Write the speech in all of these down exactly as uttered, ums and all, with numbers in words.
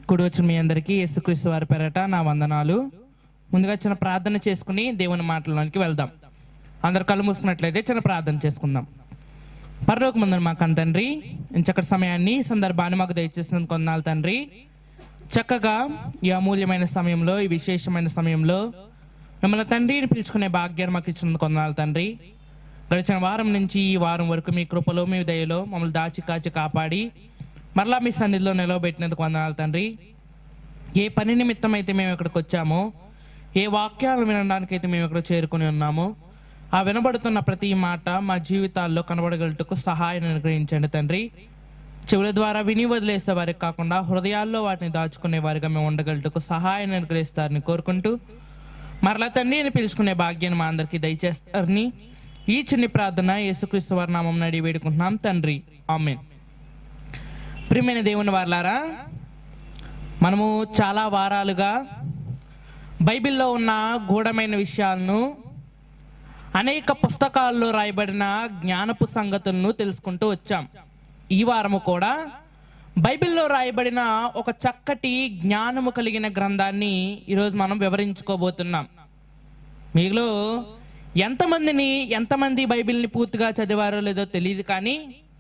కూడి వచ్చిన మీ అందరికీ యేసుక్రీస్తు వారి పేరట నా వందనాలు. ముందుగా చిన్న ప్రార్థన చేసుకుని దేవుని మాటల్లోనికి వెళ్దాం. అందరు కళ్ళు మూసుకున్నట్లయితే చిన్న ప్రార్థన చేసుకుందాం. పరలోకమందున మా కన్న తండ్రి, ఇంచక్కటి సమయాన్ని సందర్భాన్ని మాకు దయచేసినందుకు వందనాలు తండ్రి. చక్కగా ఈ అమూల్యమైన సమయంలో, ఈ విశేషమైన సమయంలో మిమ్మల్ని తండ్రిని పిలుచుకునే భాగ్యాన్ని మాకు ఇచ్చినందుకు వందనాలు తండ్రి. గడిచిన వారం నుంచి ఈ వారం వరకు మీ కృపలో, మీ దయలో మమ్మల్ని దాచి కాచి కాపాడి మరలా మీ సన్నిధిలో నిలవబెట్టినందుకు వందనాలు తండ్రి. ఏ పని నిమిత్తం అయితే మేము ఇక్కడికి వచ్చామో, ఏ వాక్యాలు వినడానికైతే మేము ఇక్కడ చేరుకుని ఉన్నామో, ఆ వినబడుతున్న ప్రతి మాట మా జీవితాల్లో కనబడగలటకు సహాయం అనుగ్రహించండి తండ్రి. చెవుల ద్వారా విని వదిలేసే వారికి కాకుండా హృదయాల్లో వాటిని దాచుకునే వారిగా మేము ఉండగలటకు సహాయం అనుగ్రహిస్తారని కోరుకుంటూ, మరలా తండ్రిని పిలుచుకునే భాగ్యాన్ని మా అందరికీ దయచేస్తారని ఈ చిన్ని ప్రార్థన యేసుక్రీస్తు వారి నామం నడి వేడుకుంటున్నాం తండ్రి, ఆమేన్. ప్రియమైన దేవుని వారలారా, మనము చాలా వారాలుగా బైబిల్లో ఉన్న గూఢమైన విషయాలను, అనేక పుస్తకాల్లో రాయబడిన జ్ఞానపు సంగతులను తెలుసుకుంటూ వచ్చాం. ఈ వారము కూడా బైబిల్లో రాయబడిన ఒక చక్కటి జ్ఞానము కలిగిన గ్రంథాన్ని ఈరోజు మనం వివరించుకోబోతున్నాం. మీలో ఎంతమందిని ఎంతమంది బైబిల్ని పూర్తిగా చదివారో లేదో తెలియదు, కానీ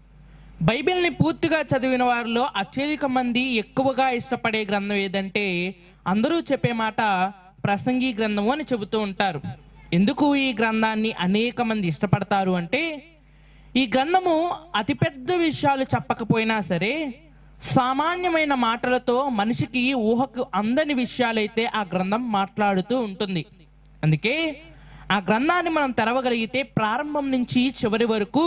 బైబిల్ని పూర్తిగా చదివిన వారిలో అత్యధిక మంది ఎక్కువగా ఇష్టపడే గ్రంథం ఏదంటే అందరూ చెప్పే మాట ప్రసంగి గ్రంథము అని చెబుతూ ఉంటారు. ఎందుకు ఈ గ్రంథాన్ని అనేక మంది ఇష్టపడతారు అంటే, ఈ గ్రంథము అతిపెద్ద విషయాలు చెప్పకపోయినా సరే సామాన్యమైన మాటలతో మనిషికి ఊహకు అందని విషయాలైతే ఆ గ్రంథం మాట్లాడుతూ ఉంటుంది. అందుకే ఆ గ్రంథాన్ని మనం తెరవగలిగితే ప్రారంభం నుంచి చివరి వరకు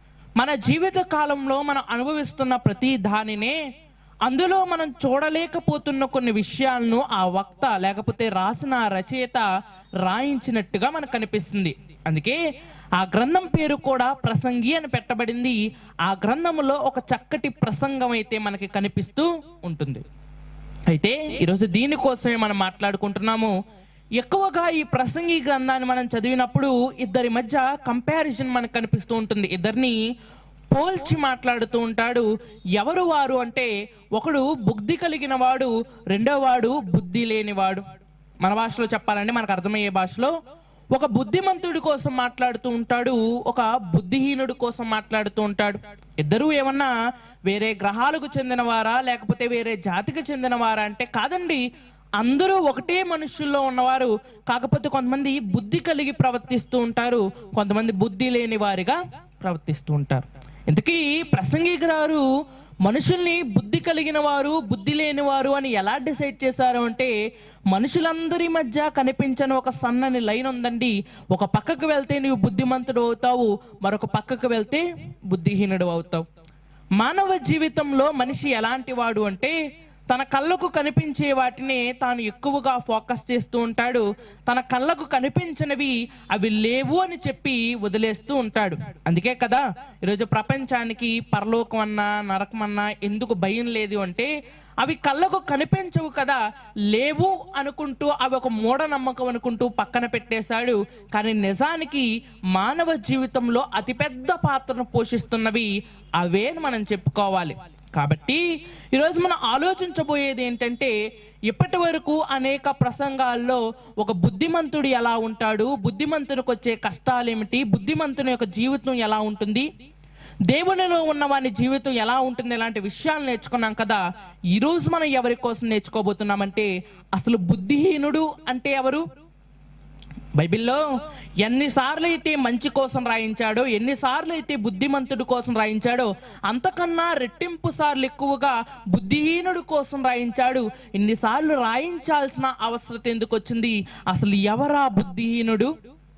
మన జీవిత కాలంలో మనం అనుభవిస్తున్న ప్రతి దానినే, అందులో మనం చూడలేకపోతున్న కొన్ని విషయాలను ఆ వక్త లేకపోతే రాసిన రచయిత రాయించినట్టుగా మనకు కనిపిస్తుంది. అందుకే ఆ గ్రంథం పేరు కూడా ప్రసంగి అని పెట్టబడింది. ఆ గ్రంథములో ఒక చక్కటి ప్రసంగం అయితే మనకి కనిపిస్తూ ఉంటుంది. అయితే ఈరోజు దీనికోసమే మనం మాట్లాడుకుంటున్నాము. ఎక్కువగా ఈ ప్రసంగి గ్రంథాన్ని మనం చదివినప్పుడు ఇద్దరి మధ్య కంపారిజన్ మనకు కనిపిస్తూ ఉంటుంది. ఇద్దరిని పోల్చి మాట్లాడుతూ ఉంటాడు. ఎవరు వారు అంటే, ఒకడు బుద్ధి కలిగిన వాడు, రెండో వాడు బుద్ధి లేనివాడు. మన భాషలో చెప్పాలంటే, మనకు అర్థమయ్యే భాషలో, ఒక బుద్ధిమంతుడి కోసం మాట్లాడుతూ ఉంటాడు, ఒక బుద్ధిహీనుడి కోసం మాట్లాడుతూ ఉంటాడు. ఇద్దరు ఏమన్నా వేరే గ్రహాలకు చెందిన వారా లేకపోతే వేరే జాతికి చెందిన వారా అంటే కాదండి, అందరూ ఒకటే మనుషుల్లో ఉన్నవారు. కాకపోతే కొంతమంది బుద్ధి కలిగి ప్రవర్తిస్తూ ఉంటారు, కొంతమంది బుద్ధి లేని వారిగా ప్రవర్తిస్తూ ఉంటారు. ఇంతకీ ప్రసంగి గారు మనుషుల్ని బుద్ధి కలిగిన వారు, బుద్ధి లేని వారు అని ఎలా డిసైడ్ చేశారు అంటే, మనుషులందరి మధ్య కనిపించని ఒక సన్నని లైన్ ఉందండి. ఒక పక్కకు వెళ్తే నువ్వు బుద్ధిమంతుడు అవుతావు, మరొక పక్కకు వెళ్తే బుద్ధిహీనుడు అవుతావు. మానవ జీవితంలో మనిషి ఎలాంటి వాడు అంటే, తన కళ్ళకు కనిపించే వాటిని తాను ఎక్కువగా ఫోకస్ చేస్తూ ఉంటాడు. తన కళ్ళకు కనిపించినవి అవి లేవు అని చెప్పి వదిలేస్తూ ఉంటాడు. అందుకే కదా ఈరోజు ప్రపంచానికి పరలోకం అన్నా నరకం అన్నా ఎందుకు భయం లేదు అంటే, అవి కళ్ళకు కనిపించవు కదా, లేవు అనుకుంటూ అవి ఒక మూఢనమ్మకం అనుకుంటూ పక్కన పెట్టేశాడు. కానీ నిజానికి మానవ జీవితంలో అతిపెద్ద పాత్రను పోషిస్తున్నవి అవే మనం చెప్పుకోవాలి. కాబట్టి ఈరోజు మనం ఆలోచించబోయేది ఏంటంటే, ఇప్పటి వరకు అనేక ప్రసంగాల్లో ఒక బుద్ధిమంతుడు ఎలా ఉంటాడు, బుద్ధిమంతునికి వచ్చే కష్టాలు ఏమిటి, బుద్ధిమంతుని యొక్క జీవితం ఎలా ఉంటుంది, దేవునిలో ఉన్న వాని జీవితం ఎలా ఉంటుంది, ఇలాంటి విషయాలు నేర్చుకున్నాం కదా. ఈరోజు మనం ఎవరి కోసం నేర్చుకోబోతున్నామంటే, అసలు బుద్ధిహీనుడు అంటే ఎవరు? బైబిల్లో ఎన్నిసార్లు అయితే మంచి కోసం రాయించాడో, ఎన్నిసార్లు అయితే బుద్ధిమంతుడి కోసం రాయించాడో, అంతకన్నా రెట్టింపు సార్లు ఎక్కువగా బుద్ధిహీనుడు కోసం రాయించాడు. ఇన్నిసార్లు రాయించాల్సిన అవసరం ఎందుకు వచ్చింది? అసలు ఎవరా బుద్ధిహీనుడు?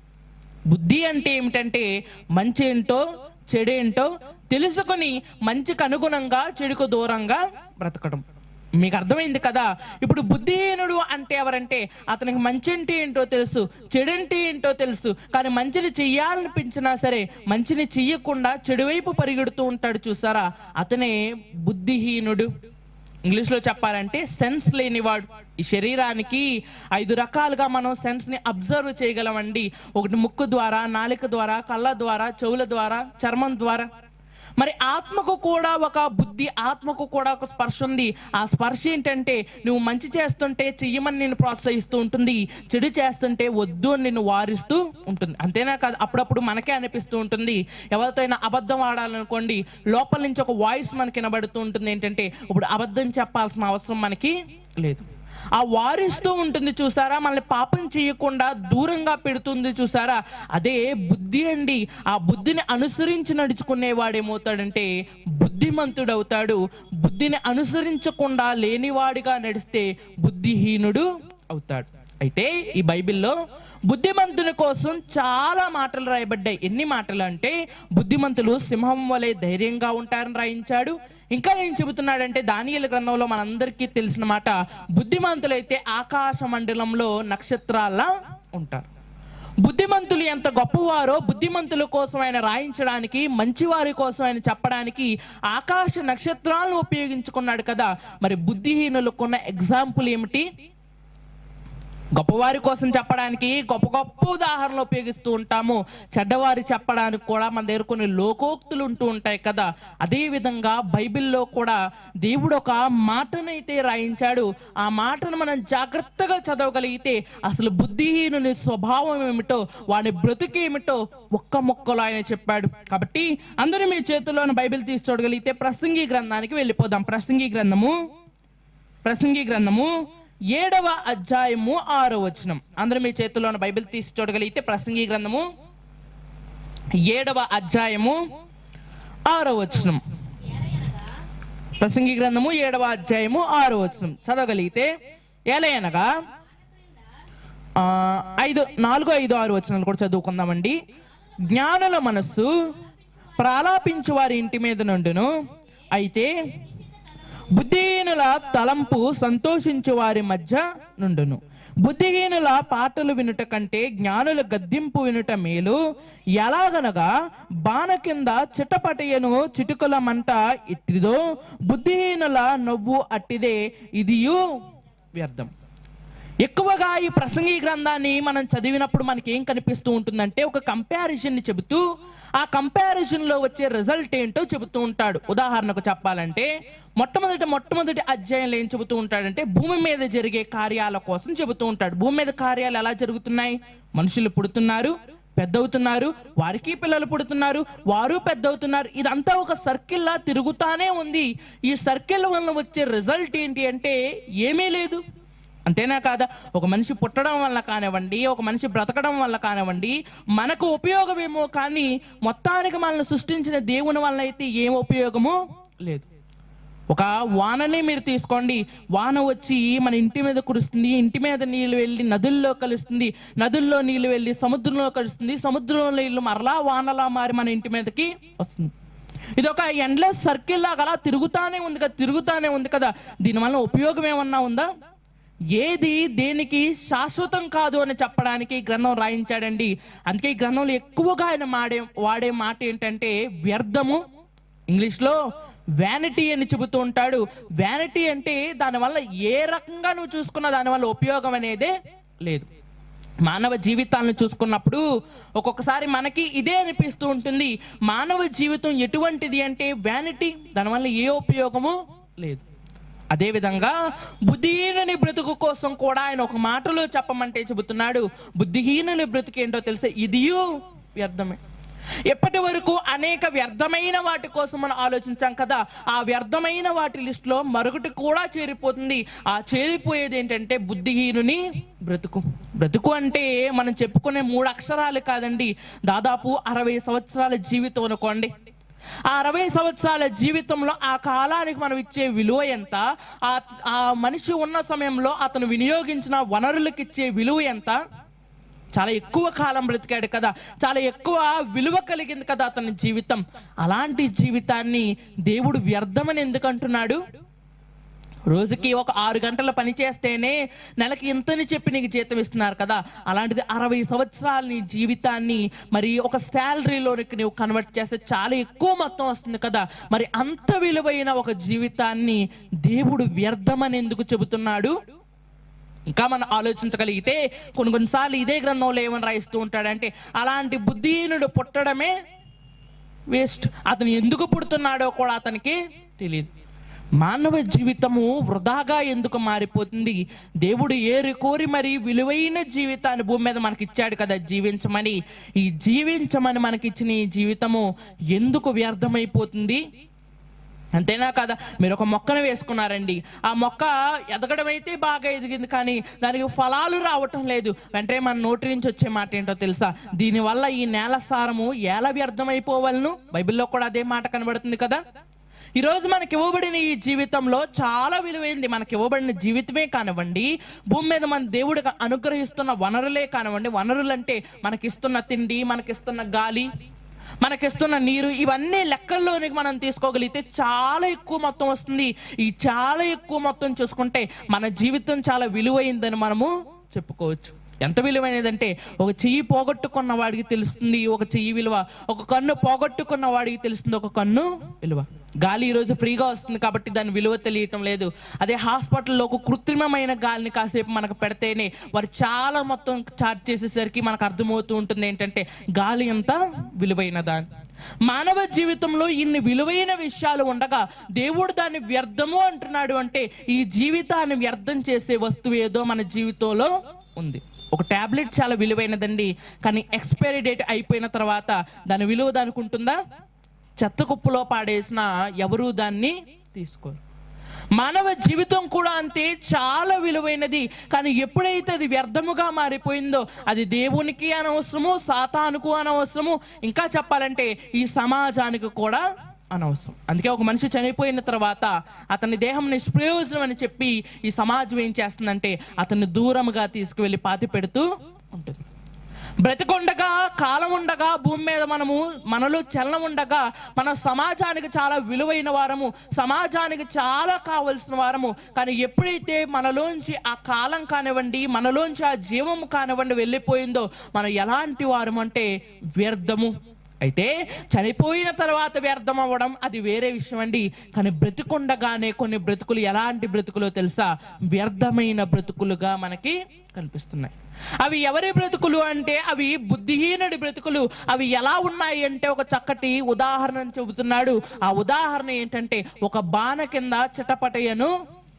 బుద్ధి అంటే ఏమిటంటే, మంచి ఏంటో చెడేంటో తెలుసుకొని మంచికి అనుగుణంగా చెడుకు దూరంగా బ్రతకడం. మీకు అర్థమైంది కదా. ఇప్పుడు బుద్ధిహీనుడు అంటే ఎవరంటే, అతనికి మంచి అంటే ఏంటో తెలుసు, చెడంటే ఏంటో తెలుసు, కానీ మంచిని చెయ్యాలనిపించినా సరే మంచిని చెయ్యకుండా చెడు వైపు పరిగెడుతూ ఉంటాడు. చూసారా, అతనే బుద్ధిహీనుడు. ఇంగ్లీష్లో చెప్పాలంటే సెన్స్ లేనివాడు. ఈ శరీరానికి ఐదు రకాలుగా మనం సెన్స్ ని అబ్జర్వ్ చేయగలమండి. ఒకటి ముక్కు ద్వారా, నాలుక ద్వారా, కళ్ళ ద్వారా, చెవుల ద్వారా, చర్మం ద్వారా. మరి ఆత్మకు కూడా ఒక బుద్ధి, ఆత్మకు కూడా ఒక స్పర్శ ఉంది. ఆ స్పర్శ ఏంటంటే నువ్వు మంచి చేస్తుంటే చెయ్యమని నేను ప్రోత్సహిస్తూ ఉంటుంది, చెడు చేస్తుంటే వద్దు అని నేను వారిస్తూ ఉంటుంది. అంతేనా కాదు, అప్పుడప్పుడు మనకే అనిపిస్తూ ఉంటుంది, ఎవరితో అయినా అబద్ధం ఆడాలనుకోండి, లోపల నుంచి ఒక వాయిస్ మనకి వినబడుతూ ఉంటుంది, ఏంటంటే ఇప్పుడు అబద్ధం చెప్పాల్సిన అవసరం మనకి లేదు. ఆ వారిస్తూ ఉంటుంది చూసారా, మనల్ని పాపం చేయకుండా దూరంగా పెడుతుంది చూసారా, అదే బుద్ధి అండి. ఆ బుద్ధిని అనుసరించి నడుచుకునేవాడు ఏమవుతాడంటే బుద్ధిమంతుడు అవుతాడు. బుద్ధిని అనుసరించకుండా లేనివాడిగా నడిస్తే బుద్ధిహీనుడు అవుతాడు. అయితే ఈ బైబిల్లో బుద్ధిమంతుని కోసం చాలా మాటలు రాయబడ్డాయి. ఎన్ని మాటలు అంటే, బుద్ధిమంతులు సింహం వలె ధైర్యంగా ఉంటారని రాయించాడు. ఇంకా ఏం చెబుతున్నాడంటే, దానియేలు గ్రంథంలో మనందరికీ తెలిసిన మాట, బుద్ధిమంతులైతే ఆకాశ మండలంలో నక్షత్రాల్లా ఉంటారు. బుద్ధిమంతులు ఎంత గొప్పవారో బుద్ధిమంతుల కోసం ఆయన రాయించడానికి, మంచివారి కోసం ఆయన చెప్పడానికి ఆకాశ నక్షత్రాలను ఉపయోగించుకున్నాడు కదా. మరి బుద్ధిహీనులకున్న ఎగ్జాంపుల్ ఏమిటి? గొప్పవారి కోసం చెప్పడానికి గొప్ప గొప్ప ఉదాహరణలు ఉపయోగిస్తూ ఉంటాము, చెడ్డవారి చెప్పడానికి కూడా మన దగ్గర కొన్ని లోకోక్తులు ఉంటూ ఉంటాయి కదా. అదే విధంగా బైబిల్లో కూడా దేవుడు ఒక మాటనైతే రాయించాడు. ఆ మాటను మనం జాగ్రత్తగా చదవగలిగితే అసలు బుద్ధిహీనుని స్వభావం ఏమిటో, వాడి బ్రతుకేమిటో ఒక్క మొక్కలో ఆయన చెప్పాడు. కాబట్టి అందరూ మీ చేతుల్లోని బైబిల్ తీసి చూడగలిగితే ప్రసంగి గ్రంథానికి వెళ్ళిపోదాం. ప్రసంగి గ్రంథము ప్రసంగి గ్రంథము ఏడవ అధ్యాయము ఆరో వచనం. అందరూ మీ చేతుల్లో బైబిల్ తీసి చూడగలిగితే ప్రసంగి గ్రంథము ఏడవ అధ్యాయము ఆరో వచనం. ప్రసంగి గ్రంథము ఏడవ అధ్యాయము ఆరో వచనం చదవగలిగితే, ఏలయనగా ఆ ఐదు నాలుగు ఐదు ఆరు వచనాలు కూడా చదువుకుందామండి. జ్ఞానుల మనస్సు ప్రాలాపించు వారి ఇంటి మీద నుండును, అయితే బుద్ధిహీనుల తలంపు సంతోషించు వారి మధ్య నుండును. బుద్ధిహీనుల పాటలు వినుట కంటే జ్ఞానుల గద్దింపు వినుట మేలు. ఎలాగనగా బాణ కింద చిటపటయను చిటుకుల మంట ఇట్టిదో, బుద్ధిహీనుల నవ్వు అట్టిదే, ఇదియు వ్యర్థం. ఎక్కువగా ఈ ప్రసంగి గ్రంథాన్ని మనం చదివినప్పుడు మనకి ఏం కనిపిస్తూ ఉంటుందంటే, ఒక కంపారిజన్ ని చెబుతూ ఆ కంపారిజన్ లో వచ్చే రిజల్ట్ ఏంటో చెబుతూ ఉంటాడు. ఉదాహరణకు చెప్పాలంటే, మొట్టమొదటి మొట్టమొదటి అధ్యాయంలో ఏం చెబుతూ ఉంటాడంటే, భూమి మీద జరిగే కార్యాల కోసం చెబుతూ ఉంటాడు. భూమి మీద కార్యాలు ఎలా జరుగుతున్నాయి? మనుషులు పుడుతున్నారు, పెద్దవుతున్నారు, వారికి పిల్లలు పుడుతున్నారు, వారు పెద్దవుతున్నారు. ఇదంతా ఒక సర్కిల్ లా తిరుగుతానే ఉంది. ఈ సర్కిల్ వల్ల వచ్చే రిజల్ట్ ఏంటి అంటే ఏమీ లేదు. అంతేనా కాదా? ఒక మనిషి పుట్టడం వల్ల కానివ్వండి, ఒక మనిషి బ్రతకడం వల్ల కానివ్వండి, మనకు ఉపయోగమేమో కానీ మొత్తానికి మనల్ని సృష్టించిన దేవుని వల్ల అయితే ఏం ఉపయోగమో లేదు. ఒక వానని మీరు తీసుకోండి, వాన వచ్చి మన ఇంటి మీద కురుస్తుంది, ఇంటి మీద నీళ్ళు వెళ్ళి నదుల్లో కలుస్తుంది, నదుల్లో నీళ్ళు వెళ్ళి సముద్రంలో కలుస్తుంది, సముద్రంలో నీళ్ళు మరలా వానలా మారి మన ఇంటి మీదకి వస్తుంది. ఇది ఒక ఎండ్లెస్ సర్కిల్ లాగా అలా తిరుగుతానే ఉంది కదా, తిరుగుతానే ఉంది కదా. దీనివల్ల ఉపయోగం ఏమన్నా ఉందా? ఏది దేనికి శాశ్వతం కాదు అని చెప్పడానికి గ్రంథం రాయించాడండి. అందుకే ఈ గ్రంథంలో ఎక్కువగా ఆయన మాడే వాడే మాట ఏంటంటే వ్యర్థము. ఇంగ్లీష్లో వ్యానిటీ అని చెబుతూ ఉంటాడు. వ్యానిటీ అంటే దానివల్ల ఏ రకంగా నువ్వు చూసుకున్నా దానివల్ల ఉపయోగం అనేదే లేదు. మానవ జీవితాలను చూసుకున్నప్పుడు ఒక్కొక్కసారి మనకి ఇదే అనిపిస్తూ ఉంటుంది, మానవ జీవితం ఎటువంటిది అంటే వ్యానిటీ, దానివల్ల ఏ ఉపయోగము లేదు. అదేవిధంగా బుద్ధిహీనుని బ్రతుకు కోసం కూడా ఆయన ఒక మాటలో చెప్పమంటే చెబుతున్నాడు, బుద్ధిహీనుని బ్రతుకు ఏంటో తెలిసే, ఇదియు వ్యర్థమే. ఎప్పటి వరకు అనేక వ్యర్థమైన వాటి కోసం మనం ఆలోచించాం కదా, ఆ వ్యర్థమైన వాటి లిస్టులో మరొకటి కూడా చేరిపోతుంది. ఆ చేరిపోయేది ఏంటంటే బుద్ధిహీనుని బ్రతుకు. బ్రతుకు అంటే మనం చెప్పుకునే మూడు అక్షరాలు కాదండి, దాదాపు అరవై సంవత్సరాల జీవితం అనుకోండి. ఆ అరవై సంవత్సరాల జీవితంలో ఆ కాలానికి మనం ఇచ్చే విలువ ఎంత, ఆ ఆ మనిషి ఉన్న సమయంలో అతను వినియోగించిన వనరులకు ఇచ్చే విలువ ఎంత? చాలా ఎక్కువ కాలం బ్రతికాడు కదా, చాలా ఎక్కువ విలువ కలిగింది కదా అతని జీవితం. అలాంటి జీవితాన్ని దేవుడు వ్యర్థమని ఎందుకు అంటున్నాడు? రోజుకి ఒక ఆరు గంటల పని చేస్తేనే నెలకి ఇంతని చెప్పి నీకు జీతం ఇస్తున్నారు కదా, అలాంటిది అరవై సంవత్సరాల నీ జీవితాన్ని మరి ఒక శాలరీలోనికి నువ్వు కన్వర్ట్ చేస్తే చాలా ఎక్కువ మొత్తం వస్తుంది కదా. మరి అంత విలువైన ఒక జీవితాన్ని దేవుడు వ్యర్థమని ఎందుకు చెబుతున్నాడు? ఇంకా మనం ఆలోచించగలిగితే కొన్ని కొన్నిసార్లు ఇదే గ్రంథంలో ఏమని రాయిస్తూ ఉంటాడంటే, అలాంటి బుద్ధిహీనుడు పుట్టడమే వేస్ట్. అతను ఎందుకు పుడుతున్నాడో కూడా అతనికి తెలియదు. మానవ జీవితము వృధాగా ఎందుకు మారిపోతుంది? దేవుడు ఏరి కోరి మరి విలువైన జీవితాన్ని భూమి మీద మనకి ఇచ్చాడు కదా జీవించమని. ఈ జీవించమని మనకిచ్చిన ఈ జీవితము ఎందుకు వ్యర్థమైపోతుంది? అంతేనా కదా? మీరు ఒక మొక్కను వేసుకున్నారండి, ఆ మొక్క ఎదగడం అయితే బాగా ఎదిగింది, కానీ దానికి ఫలాలు రావటం లేదు. వెంటనే మన నోటి నుంచి వచ్చే మాట ఏంటో తెలుసా? దీనివల్ల ఈ నేల సారము ఎలా వ్యర్థమైపోవాలను. బైబిల్లో కూడా అదే మాట కనబడుతుంది కదా. ఈరోజు మనకి ఇవ్వబడిన ఈ జీవితంలో చాలా విలువైంది. మనకి ఇవ్వబడిన జీవితమే కానివ్వండి, భూమి మీద మన దేవుడికి అనుగ్రహిస్తున్న వనరులే కానివ్వండి. వనరులు అంటే మనకిస్తున్న తిండి, మనకిస్తున్న గాలి, మనకిస్తున్న నీరు, ఇవన్నీ లెక్కల్లోనికి మనం తీసుకోగలిగితే చాలా ఎక్కువ మొత్తం వస్తుంది. ఈ చాలా ఎక్కువ మొత్తం చూసుకుంటే మన జీవితం చాలా విలువైందని మనము చెప్పుకోవచ్చు. ఎంత విలువైనదంటే ఒక చెయ్యి పోగొట్టుకున్న వాడికి తెలుస్తుంది ఒక చెయ్యి విలువ, ఒక కన్ను పోగొట్టుకున్న వాడికి తెలుస్తుంది ఒక కన్ను విలువ. గాలి ఈరోజు ఫ్రీగా వస్తుంది కాబట్టి దాని విలువ తెలియటం లేదు. అదే హాస్పిటల్లో ఒక కృత్రిమమైన గాలిని కాసేపు మనకు పెడితేనే వారు చాలా మొత్తం చార్జ్ చేసేసరికి మనకు అర్థమవుతూ ఉంటుంది ఏంటంటే గాలి ఎంత విలువైనదా. మానవ జీవితంలో ఇన్ని విలువైన విషయాలు ఉండగా దేవుడు దాన్ని వ్యర్థము అంటున్నాడు అంటే ఈ జీవితాన్ని వ్యర్థం చేసే వస్తువు ఏదో మన జీవితంలో ఉంది. ఒక టాబ్లెట్ చాలా విలువైనదండి, కానీ ఎక్స్పైరీ డేట్ అయిపోయిన తర్వాత దాని విలువ దానికి ఉంటుందా? చెత్త కుప్పలో పాడేసిన ఎవరు దాన్ని తీసుకోరు. మానవ జీవితం కూడా అంతే, చాలా విలువైనది, కానీ ఎప్పుడైతే అది వ్యర్థముగా మారిపోయిందో అది దేవునికి అనవసరము, సాతానుకు అనవసరము, ఇంకా చెప్పాలంటే ఈ సమాజానికి కూడా అనవసరం. అందుకే ఒక మనిషి చనిపోయిన తర్వాత అతని దేహం నిష్ప్రయోజనం అని చెప్పి ఈ సమాజం ఏం చేస్తుందంటే అతన్ని దూరంగా తీసుకువెళ్ళి పాతి పెడుతూ ఉంటుంది. బ్రతికొండగా, కాలం ఉండగా, భూమి మీద మనము మనలో చలనం ఉండగా మన సమాజానికి చాలా విలువైన వారము, సమాజానికి చాలా కావలసిన వారము. కానీ ఎప్పుడైతే మనలోంచి ఆ కాలం కానివ్వండి, మనలోంచి ఆ జీవము కానివ్వండి వెళ్ళిపోయిందో మనం ఎలాంటి వారం అంటే వ్యర్థము. అయితే చనిపోయిన తర్వాత వ్యర్థం అవ్వడం అది వేరే విషయం అండి. కానీ బ్రతికొండగానే కొన్ని బ్రతుకులు ఎలాంటి బ్రతుకులో తెలుసా? వ్యర్థమైన బ్రతుకులుగా మనకి కనిపిస్తున్నాయి. అవి ఎవరి బ్రతుకులు అంటే అవి బుద్ధిహీనుడి బ్రతుకులు. అవి ఎలా ఉన్నాయి అంటే ఒక చక్కటి ఉదాహరణ చెబుతున్నాడు. ఆ ఉదాహరణ ఏంటంటే ఒక బాణ కింద చిటపటయను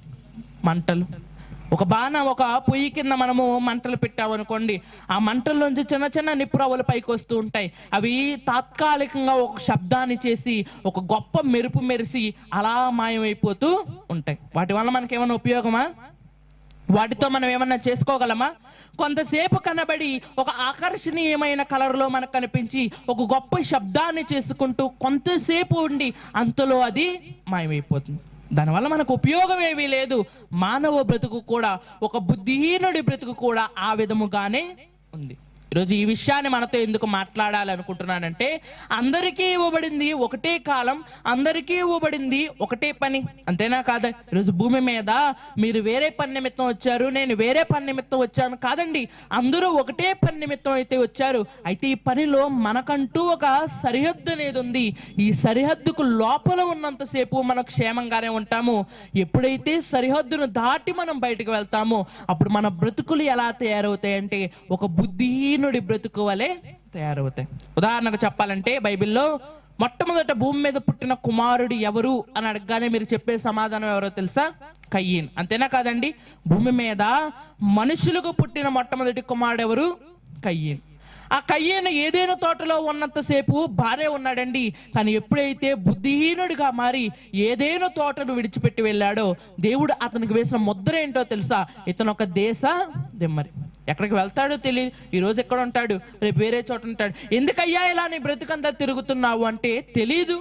మంటలు. ఒక బాణ ఒక పొయ్యి కింద మనము మంటలు పెట్టామనుకోండి, ఆ మంటల్లోంచి చిన్న చిన్న నిప్పురవ్వలు పైకి వస్తూ ఉంటాయి. అవి తాత్కాలికంగా ఒక శబ్దాన్ని చేసి ఒక గొప్ప మెరుపు మెరిసి అలా మాయమైపోతూ ఉంటాయి. వాటి వల్ల మనకి ఏమైనా ఉపయోగమా? వాటితో మనం ఏమన్నా చేసుకోగలమా? కొంతసేపు కనబడి ఒక ఆకర్షణీయమైన కలర్లో మనకు కనిపించి ఒక గొప్ప శబ్దాన్ని చేసుకుంటూ కొంతసేపు ఉండి అంతలో అది మాయమైపోతుంది. దానివల్ల మనకు ఉపయోగం ఏమీ లేదు. మానవ బ్రతుకు కూడా, ఒక బుద్ధిహీనుడి బ్రతుకు కూడా ఆ విధముగానే ఉంది. ఈరోజు ఈ విషయాన్ని మనతో ఎందుకు మాట్లాడాలనుకుంటున్నానంటే అందరికీ ఇవ్వబడింది ఒకటే కాలం, అందరికీ ఇవ్వబడింది ఒకటే పని, అంతేనా కాదా? ఈరోజు భూమి మీద మీరు వేరే పని నిమిత్తం వచ్చారు, నేను వేరే పని నిమిత్తం వచ్చాను కాదండి. అందరూ ఒకటే పని నిమిత్తం అయితే వచ్చారు. అయితే ఈ పనిలో మనకంటూ ఒక సరిహద్దు అనేది ఉంది. ఈ సరిహద్దుకు లోపల ఉన్నంతసేపు మనం క్షేమంగానే ఉంటాము. ఎప్పుడైతే సరిహద్దును దాటి మనం బయటకు వెళ్తామో అప్పుడు మన బ్రతుకులు ఎలా తయారవుతాయంటే ఒక బుద్ధిహీన బ్రతుకు వలె తయారవుతాయి. ఉదాహరణకు చెప్పాలంటే బైబిల్లో మొట్టమొదట భూమి మీద పుట్టిన కుమారుడు ఎవరు అని అడగగానే మీరు చెప్పే సమాధానం ఎవరో తెలుసా? కయ్యీన్. అంతేనా కాదండి? భూమి మీద మనుషులకు పుట్టిన మొట్టమొదటి కుమారుడు ఎవరు? కయ్యీన్. ఆ కయ్యను ఏదేను తోటలో ఉన్నంతసేపు బానే ఉన్నాడండి. కానీ ఎప్పుడైతే బుద్ధిహీనుడిగా మారి ఏదేను తోటను విడిచిపెట్టి వెళ్ళాడో దేవుడు అతనికి వేసిన ముద్ర ఏంటో తెలుసా? ఇతను ఒక దేశ దిమ్మరి. ఎక్కడికి వెళ్తాడో తెలియదు. ఈ రోజు ఎక్కడ ఉంటాడు, రేపు వేరే చోట ఉంటాడు. ఎందుకయ్యా ఇలా నీ బ్రతుకంతా తిరుగుతున్నావు అంటే తెలీదు.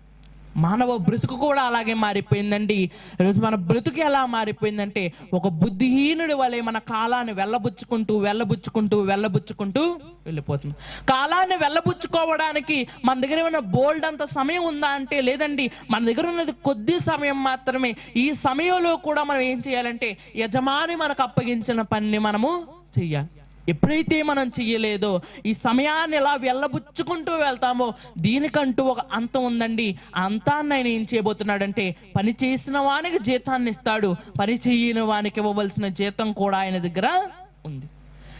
మానవ బ్రతుకు కూడా అలాగే మారిపోయిందండి. ఈరోజు మన బ్రతుకు ఎలా మారిపోయిందంటే ఒక బుద్ధిహీనుడి వలె మన కాలాన్ని వెళ్ళబుచ్చుకుంటూ వెళ్ళబుచ్చుకుంటూ వెళ్ళబుచ్చుకుంటూ వెళ్ళిపోతుంది. కాలాన్ని వెళ్ళబుచ్చుకోవడానికి మన దగ్గర ఏమైనా బోల్డ్ అంత సమయం ఉందా అంటే లేదండి. మన దగ్గర ఉన్నది కొద్ది సమయం మాత్రమే. ఈ సమయంలో కూడా మనం ఏం చేయాలంటే యజమాని మనకు అప్పగించిన పనిని మనము చెయ్యాలి. ఎప్పుడైతే మనం చెయ్యలేదో ఈ సమయాన్ని ఎలా వెళ్ళబుచ్చుకుంటూ వెళ్తామో దీనికంటూ ఒక అంతం ఉందండి. ఆ అంతాన్ని ఆయన ఏం చేయబోతున్నాడంటే పని చేసిన వానికి జీతాన్ని ఇస్తాడు, పని చేయని వానికి ఇవ్వవలసిన జీతం కూడా ఆయన దగ్గర ఉంది.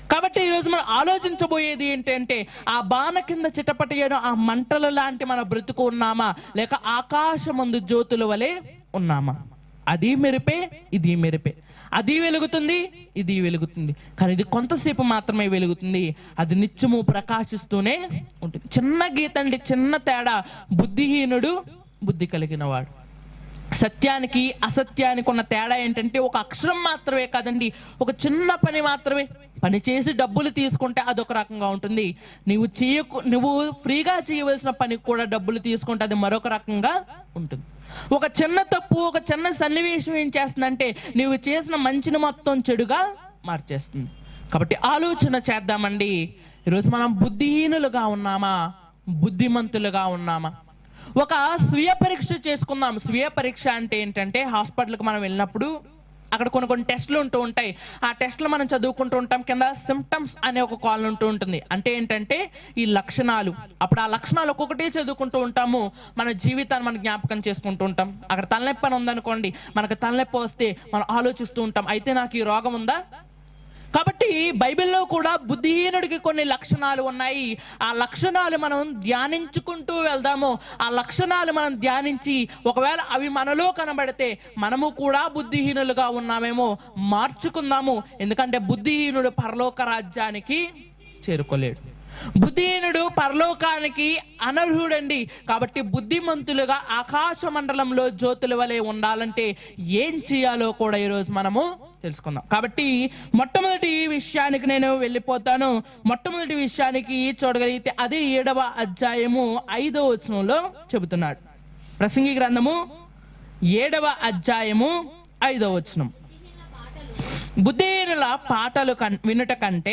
కాబట్టి ఈరోజు మనం ఆలోచించబోయేది ఏంటంటే, ఆ బాణ కింద చిటపటయ్యను ఆ మంటలు లాంటి మన బ్రతుకు ఉన్నామా, లేక ఆకాశమందు జ్యోతుల వలె ఉన్నామా? అది మెరిపే, ఇది మెరిపే. అది వెలుగుతుంది, ఇది వెలుగుతుంది, కానీ ఇది కొంతసేపు మాత్రమే వెలుగుతుంది. అది నిత్యము ప్రకాశిస్తూనే ఉంటుంది. చిన్న గీత అండి, చిన్న తేడా. బుద్ధిహీనుడు, బుద్ధి కలిగిన వాడు. సత్యానికి అసత్యానికి ఉన్న తేడా ఏంటంటే, ఒక అక్షరం మాత్రమే కాదండి, ఒక చిన్న పని మాత్రమే. పని చేసి డబ్బులు తీసుకుంటే అదొక రకంగా ఉంటుంది. నువ్వు చేయకు నువ్వు ఫ్రీగా చేయవలసిన పనికి కూడా డబ్బులు తీసుకుంటే అది మరొక రకంగా ఉంటుంది. ఒక చిన్న తప్పు, ఒక చిన్న సన్నివేశం ఏం చేస్తుందంటే, నువ్వు చేసిన మంచిని మొత్తం చెడుగా మార్చేస్తుంది. కాబట్టి ఆలోచన చేద్దామండి, ఈరోజు మనం బుద్ధిహీనులుగా ఉన్నామా, బుద్ధిమంతులుగా ఉన్నామా? ఒక స్వీయ పరీక్ష చేసుకుందాం. స్వీయ పరీక్ష అంటే ఏంటంటే, హాస్పిటల్కి మనం వెళ్ళినప్పుడు అక్కడ కొన్ని కొన్ని టెస్టులు ఉంటూ ఉంటాయి. ఆ టెస్టులు మనం చదువుకుంటూ ఉంటాం. కింద సిమ్టమ్స్ అనే ఒక కాల్ ఉంటూ ఉంటుంది. అంటే ఏంటంటే ఈ లక్షణాలు. అప్పుడు ఆ లక్షణాలు ఒక్కొక్కటి చదువుకుంటూ ఉంటాము. మన జీవితాన్ని మనం జ్ఞాపకం చేసుకుంటూ ఉంటాం. అక్కడ తలనొప్పి అని ఉందనుకోండి, మనకు తలనొప్పి వస్తే మనం ఆలోచిస్తూ ఉంటాం, అయితే నాకు ఈ రోగం ఉందా? కాబట్టి బైబిల్లో కూడా బుద్ధిహీనుడికి కొన్ని లక్షణాలు ఉన్నాయి. ఆ లక్షణాలు మనం ధ్యానించుకుంటూ వెళ్దాము. ఆ లక్షణాలు మనం ధ్యానించి ఒకవేళ అవి మనలో కనబడితే మనము కూడా బుద్ధిహీనులుగా ఉన్నామేమో మార్చుకుందాము. ఎందుకంటే బుద్ధిహీనుడు పరలోక రాజ్యానికి చేరుకోలేడు. బుద్ధిహీనుడు పరలోకానికి అనర్హుడండి. కాబట్టి బుద్ధిమంతులుగా ఆకాశ మండలంలో జ్యోతుల వలె ఉండాలంటే ఏం చేయాలో కూడా ఈరోజు మనము తెలుసుకుందాం. కాబట్టి మొట్టమొదటి విషయానికి నేను వెళ్ళిపోతాను. మొట్టమొదటి విషయానికి చూడగలిగితే అదే ఏడవ అధ్యాయము ఐదవ వచనంలో చెబుతున్నాడు. ప్రసంగి గ్రంథము ఏడవ అధ్యాయము ఐదవ వచనం. బుద్ధిహీనుల పాటలు వినుట కంటే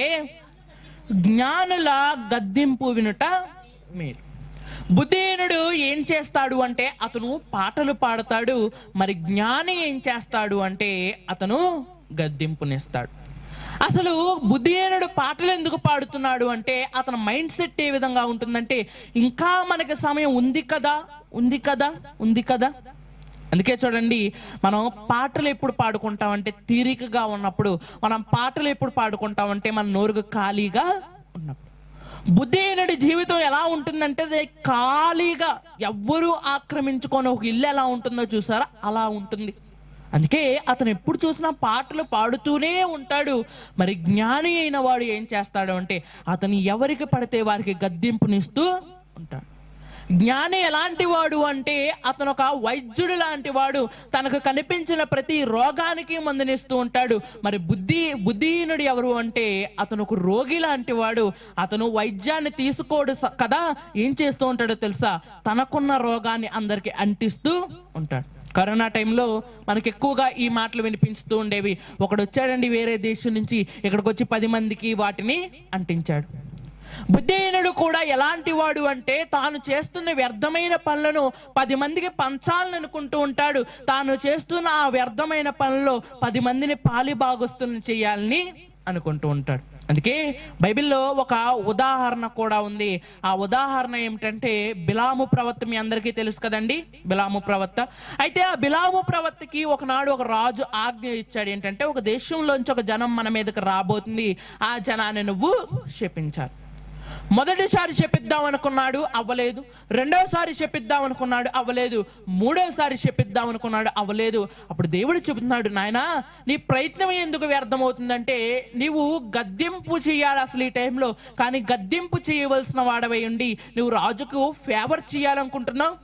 జ్ఞానుల గద్దింపు వినుట మేలు. బుద్ధిహీనుడు ఏం చేస్తాడు అంటే అతను పాటలు పాడతాడు. మరి జ్ఞాని ఏం చేస్తాడు అంటే అతను గద్దింపునిస్తాడు. అసలు బుద్ధిహీనుడు పాటలు ఎందుకు పాడుతున్నాడు అంటే అతని మైండ్ సెట్ ఏ విధంగా ఉంటుందంటే, ఇంకా మనకి సమయం ఉంది కదా ఉంది కదా ఉంది కదా అందుకే చూడండి, మనం పాటలు ఎప్పుడు పాడుకుంటామంటే తీరికగా ఉన్నప్పుడు. మనం పాటలు ఎప్పుడు పాడుకుంటామంటే మన నోరుకు ఖాళీగా ఉన్నప్పుడు. బుద్ధిహీనుడి జీవితం ఎలా ఉంటుందంటే ఖాళీగా, ఎవ్వరూ ఆక్రమించుకొని ఒక ఇల్లు ఎలా ఉంటుందో చూసారా, అలా ఉంటుంది. అందుకే అతను ఎప్పుడు చూసినా పాటలు పాడుతూనే ఉంటాడు. మరి జ్ఞాని అయిన వాడు ఏం చేస్తాడు అంటే అతను ఎవరికి పడితే వారికి గద్దింపునిస్తూ ఉంటాడు. జ్ఞాని ఎలాంటి వాడు అంటే అతను ఒక వైద్యుడు లాంటి వాడు. తనకు కనిపించిన ప్రతి రోగానికి మందునిస్తూ ఉంటాడు. మరి బుద్ధి బుద్ధిహీనుడు ఎవరు అంటే అతను ఒక రోగి లాంటి వాడు. అతను వైద్యాన్ని తీసుకోడు కదా, ఏం చేస్తూ ఉంటాడో తెలుసా, తనకున్న రోగాన్ని అందరికి అంటిస్తూ ఉంటాడు. కరోనా టైంలో మనకి ఎక్కువగా ఈ మాటలు వినిపిస్తూ ఉండేవి. ఒకడు వచ్చాడండి వేరే దేశం నుంచి, ఇక్కడికి వచ్చి పది మందికి వాటిని అంటించాడు. బుద్ధిహీనుడు కూడా ఎలాంటి వాడు అంటే తాను చేస్తున్న వ్యర్థమైన పనులను పది మందికి పంచాలని అనుకుంటూ ఉంటాడు. తాను చేస్తున్న ఆ వ్యర్థమైన పనుల్లో పది మందిని పాలి భాగస్తులను చేయాలని అనుకుంటూ ఉంటాడు. అందుకే బైబిల్లో ఒక ఉదాహరణ కూడా ఉంది. ఆ ఉదాహరణ ఏమిటంటే బిలాము ప్రవక్త. మీ అందరికీ తెలుసు కదండి బిలాము ప్రవక్త. అయితే ఆ బిలాము ప్రవక్తకి ఒకనాడు ఒక రాజు ఆజ్ఞ ఇచ్చాడు. ఏంటంటే ఒక దేశంలోంచి ఒక జనం మన మీదకి రాబోతుంది, ఆ జనాన్ని నువ్వు శపించాలి. మొదటిసారి శపిద్దాం అనుకున్నాడు, అవ్వలేదు. రెండోసారి శపిద్దాం అనుకున్నాడు, అవ్వలేదు. మూడోసారి శపిద్దాం అనుకున్నాడు, అవ్వలేదు. అప్పుడు దేవుడు చెబుతున్నాడు, నాయనా నీ ప్రయత్నం ఎందుకు వ్యర్థమవుతుందంటే నీవు గద్దింపు చేయాలి అసలు ఈ టైంలో. కానీ గద్దింపు చేయవలసిన వాడవై ఉండి నువ్వు రాజుకు ఫేవర్ చేయాలనుకుంటున్నావు.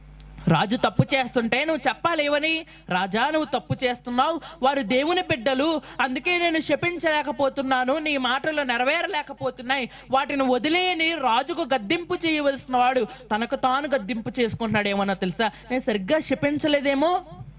రాజు తప్పు చేస్తుంటే నువ్వు చెప్పాలి ఏమని, రాజా నువ్వు తప్పు చేస్తున్నావు, వారు దేవుని బిడ్డలు, అందుకే నేను శపించలేకపోతున్నాను, నీ మాటలు నెరవేరలేకపోతున్నాయి, వాటిని వదిలేని రాజుకు గద్దింపు చేయవలసిన వాడు తనకు తాను గద్దింపు చేసుకుంటున్నాడు. ఏమన్నా తెలుసా, నేను సరిగ్గా శపించలేదేమో,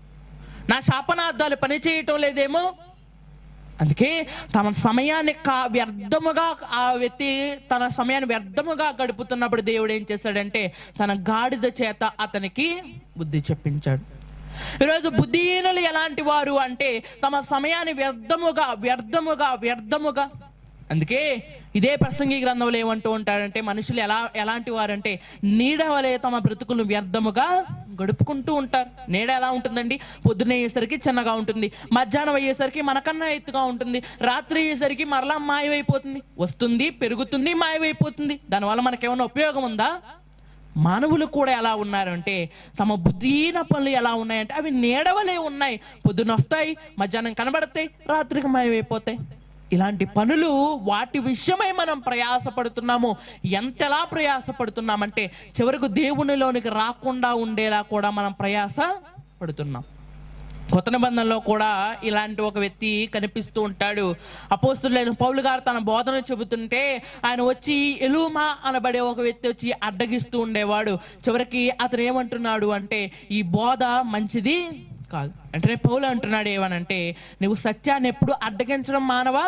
నా శాపనార్థాలు పని చేయటం లేదేమో. అందుకే తన సమయాన్ని కా వ్యర్థముగా ఆ వ్యక్తి తన సమయాన్ని వ్యర్థముగా గడుపుతున్నప్పుడు దేవుడు ఏం చేశాడంటే తన గాడిద చేత అతనికి బుద్ధి చెప్పించాడు. ఈరోజు బుద్ధిహీనులు ఎలాంటి వారు అంటే తమ సమయాన్ని వ్యర్థముగా వ్యర్థముగా వ్యర్థముగా అందుకే ఇదే ప్రసంగి గ్రంథంలో ఏమంటూ ఉంటాడంటే, మనుషులు ఎలా ఎలాంటి వారంటే నీడ వలె తమ బ్రతుకులు వ్యర్థముగా గడుపుకుంటూ ఉంటారు. నీడ ఎలా ఉంటుందండి? పొద్దున్న అయ్యేసరికి చిన్నగా ఉంటుంది, మధ్యాహ్నం అయ్యేసరికి మనకన్నా ఎత్తుగా ఉంటుంది, రాత్రి అయ్యేసరికి మరలా మాయమైపోతుంది, వస్తుంది పెరుగుతుంది మాయమైపోతుంది. దానివల్ల మనకేమైనా ఉపయోగం ఉందా? మానవులు కూడా ఎలా ఉన్నారంటే తమ బుద్ధిహీన పనులు ఎలా ఉన్నాయంటే అవి నీడవలే ఉన్నాయి. పొద్దున్న వస్తాయి, మధ్యాహ్నం కనబడతాయి, రాత్రికి మాయమైపోతాయి. ఇలాంటి పనులు వాటి విషయమై మనం ప్రయాసపడుతున్నాము. ఎంతలా ప్రయాసపడుతున్నామంటే చివరకు దేవునిలోనికి రాకుండా ఉండేలా కూడా మనం ప్రయాస పడుతున్నాం. కొత్త నిబంధనలో కూడా ఇలాంటి ఒక వ్యక్తి కనిపిస్తూ ఉంటాడు. అపోస్తులైన పౌలు గారు తన బోధన చెబుతుంటే ఆయన వచ్చి ఎలూమా అనబడే ఒక వ్యక్తి వచ్చి అడ్డగిస్తూ ఉండేవాడు. చివరికి అతను ఏమంటున్నాడు అంటే ఈ బోధ మంచిది కాదు అంటే పౌలు అంటున్నాడు ఏమనంటే, నువ్వు సత్యాన్ని ఎప్పుడు అడ్డగించడం మానవా?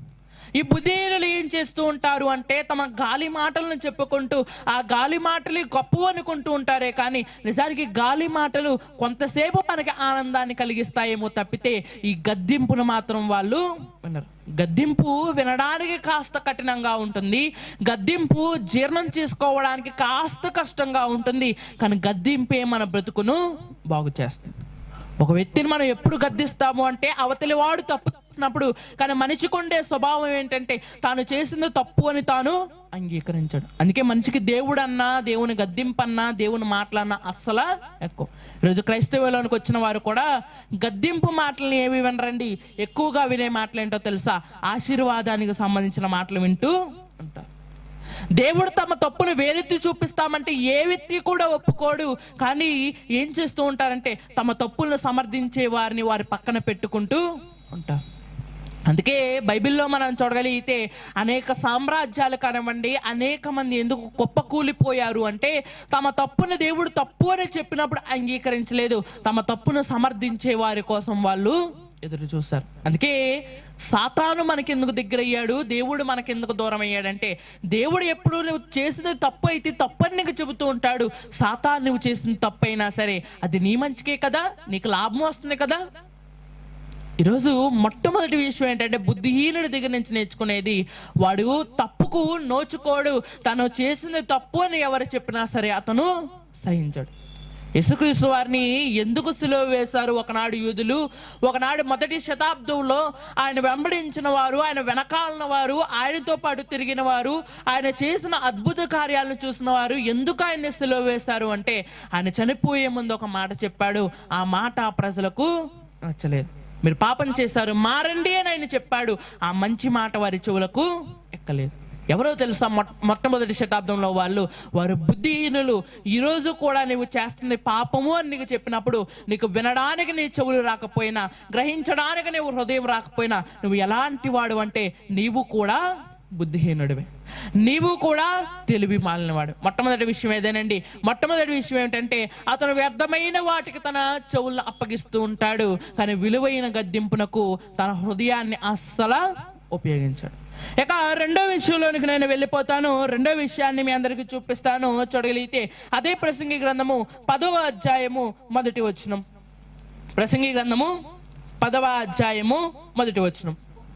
ఈ బుద్ధిహీనులు ఏం చేస్తూ ఉంటారు అంటే తమ గాలి మాటలను చెప్పుకుంటూ ఆ గాలి మాటలు గొప్ప అనుకుంటూ ఉంటారే కానీ నిజానికి గాలి మాటలు కొంతసేపు మనకి ఆనందాన్ని కలిగిస్తాయేమో తప్పితే ఈ గద్దింపును మాత్రం వాళ్ళు వినరు. గద్దింపు వినడానికి కాస్త కఠినంగా ఉంటుంది, గద్దింపు జీర్ణం చేసుకోవడానికి కాస్త కష్టంగా ఉంటుంది, కానీ గద్దింపే మన బ్రతుకును బాగు చేస్తుంది. ఒక వ్యక్తిని మనం ఎప్పుడు గద్దిస్తాము అంటే అవతలి వాడు తప్పు చేసినప్పుడు. కానీ మనిషికి ఉండే స్వభావం ఏంటంటే తాను చేసింది తప్పు అని తాను అంగీకరించాడు. అందుకే మనిషికి దేవుడు అన్నా, దేవుని గద్దింపన్నా, దేవుని మాటలన్నా అస్సలు ఎక్కువ. ఈరోజు క్రైస్తవులోనికి వచ్చిన వారు కూడా గద్దింపు మాటలను ఏవి వినరండి, ఎక్కువగా వినే మాటలు ఏంటో తెలుసా? ఆశీర్వాదానికి సంబంధించిన మాటలు వింటూ ఉంటారు. దేవుడు తమ తప్పును వేలెత్తి చూపిస్తామంటే ఏ వ్యక్తి కూడా ఒప్పుకోడు. కానీ ఏం చేస్తూ ఉంటారంటే తమ తప్పులను సమర్థించే వారిని వారి పక్కన పెట్టుకుంటూ ఉంటారు. అందుకే బైబిల్లో మనం చూడగలిగితే అనేక సామ్రాజ్యాలు కానివ్వండి, అనేక మంది ఎందుకు కుప్పకూలిపోయారు అంటే తమ తప్పును దేవుడు తప్పు అని చెప్పినప్పుడు అంగీకరించలేదు, తమ తప్పును సమర్థించే వారి కోసం వాళ్ళు ఎదురు చూస్తారు. అందుకే సాతాను మనకెందుకు దగ్గర అయ్యాడు, దేవుడు మనకెందుకు దూరం అయ్యాడంటే దేవుడు ఎప్పుడు నువ్వు చేసింది తప్పు అయితే తప్పని నీకు చెబుతూ ఉంటాడు. సాతాను నువ్వు చేసిన తప్పు అయినా సరే అది నీ మంచికే కదా, నీకు లాభం వస్తుంది కదా. ఈరోజు మొట్టమొదటి విషయం ఏంటంటే బుద్ధిహీనుడి దగ్గర నుంచి నేర్చుకునేది వాడు తప్పుకు నోచుకోడు. తను చేసింది తప్పు అని ఎవరు చెప్పినా సరే అతను సహించాడు. యేసుక్రీస్తు వారిని ఎందుకు సిలువ వేశారు ఒకనాడు యూదులు? ఒకనాడు మొదటి శతాబ్దంలో ఆయన వెంబడించిన వారు, ఆయన వెనకాలన వారు, ఆయనతో పాటు తిరిగిన వారు, ఆయన చేసిన అద్భుత కార్యాలను చూసిన వారు ఎందుకు ఆయన్ని సిలువ వేశారు అంటే ఆయన చనిపోయే ముందు ఒక మాట చెప్పాడు. ఆ మాట ప్రజలకు నచ్చలేదు. మీరు పాపం చేశారు మారండి అని ఆయన చెప్పాడు. ఆ మంచి మాట వారి చెవులకు ఎక్కలేదు. ఎవరో తెలుసా? మొట్టమొదటి శతాబ్దంలో వాళ్ళు వారు బుద్ధిహీనులు. ఈరోజు కూడా నువ్వు చేస్తుంది పాపము అని నీకు చెప్పినప్పుడు నీకు వినడానికి నీ చెవులు రాకపోయినా, గ్రహించడానికి నువ్వు హృదయం రాకపోయినా నువ్వు ఎలాంటి వాడు అంటే నీవు కూడా బుద్ధిహీనుడివే, నీవు కూడా తెలివి మాలినవాడు. మొట్టమొదటి విషయం ఏదేనండి, మొట్టమొదటి విషయం ఏమిటంటే అతను వ్యర్థమైన వాటికి తన చెవులను అప్పగిస్తూ ఉంటాడు, కానీ విలువైన గద్దింపునకు తన హృదయాన్ని అస్సలు ఉపయోగించాడు. ఇక రెండో విషయంలోనికి నేను వెళ్ళిపోతాను. రెండో విషయాన్ని మీ అందరికి చూపిస్తాను. చూడగలిగితే అదే ప్రసంగి గ్రంథము పదవ అధ్యాయము మొదటి వచనం. ప్రసంగి గ్రంథము పదవ అధ్యాయము మొదటి వచనం.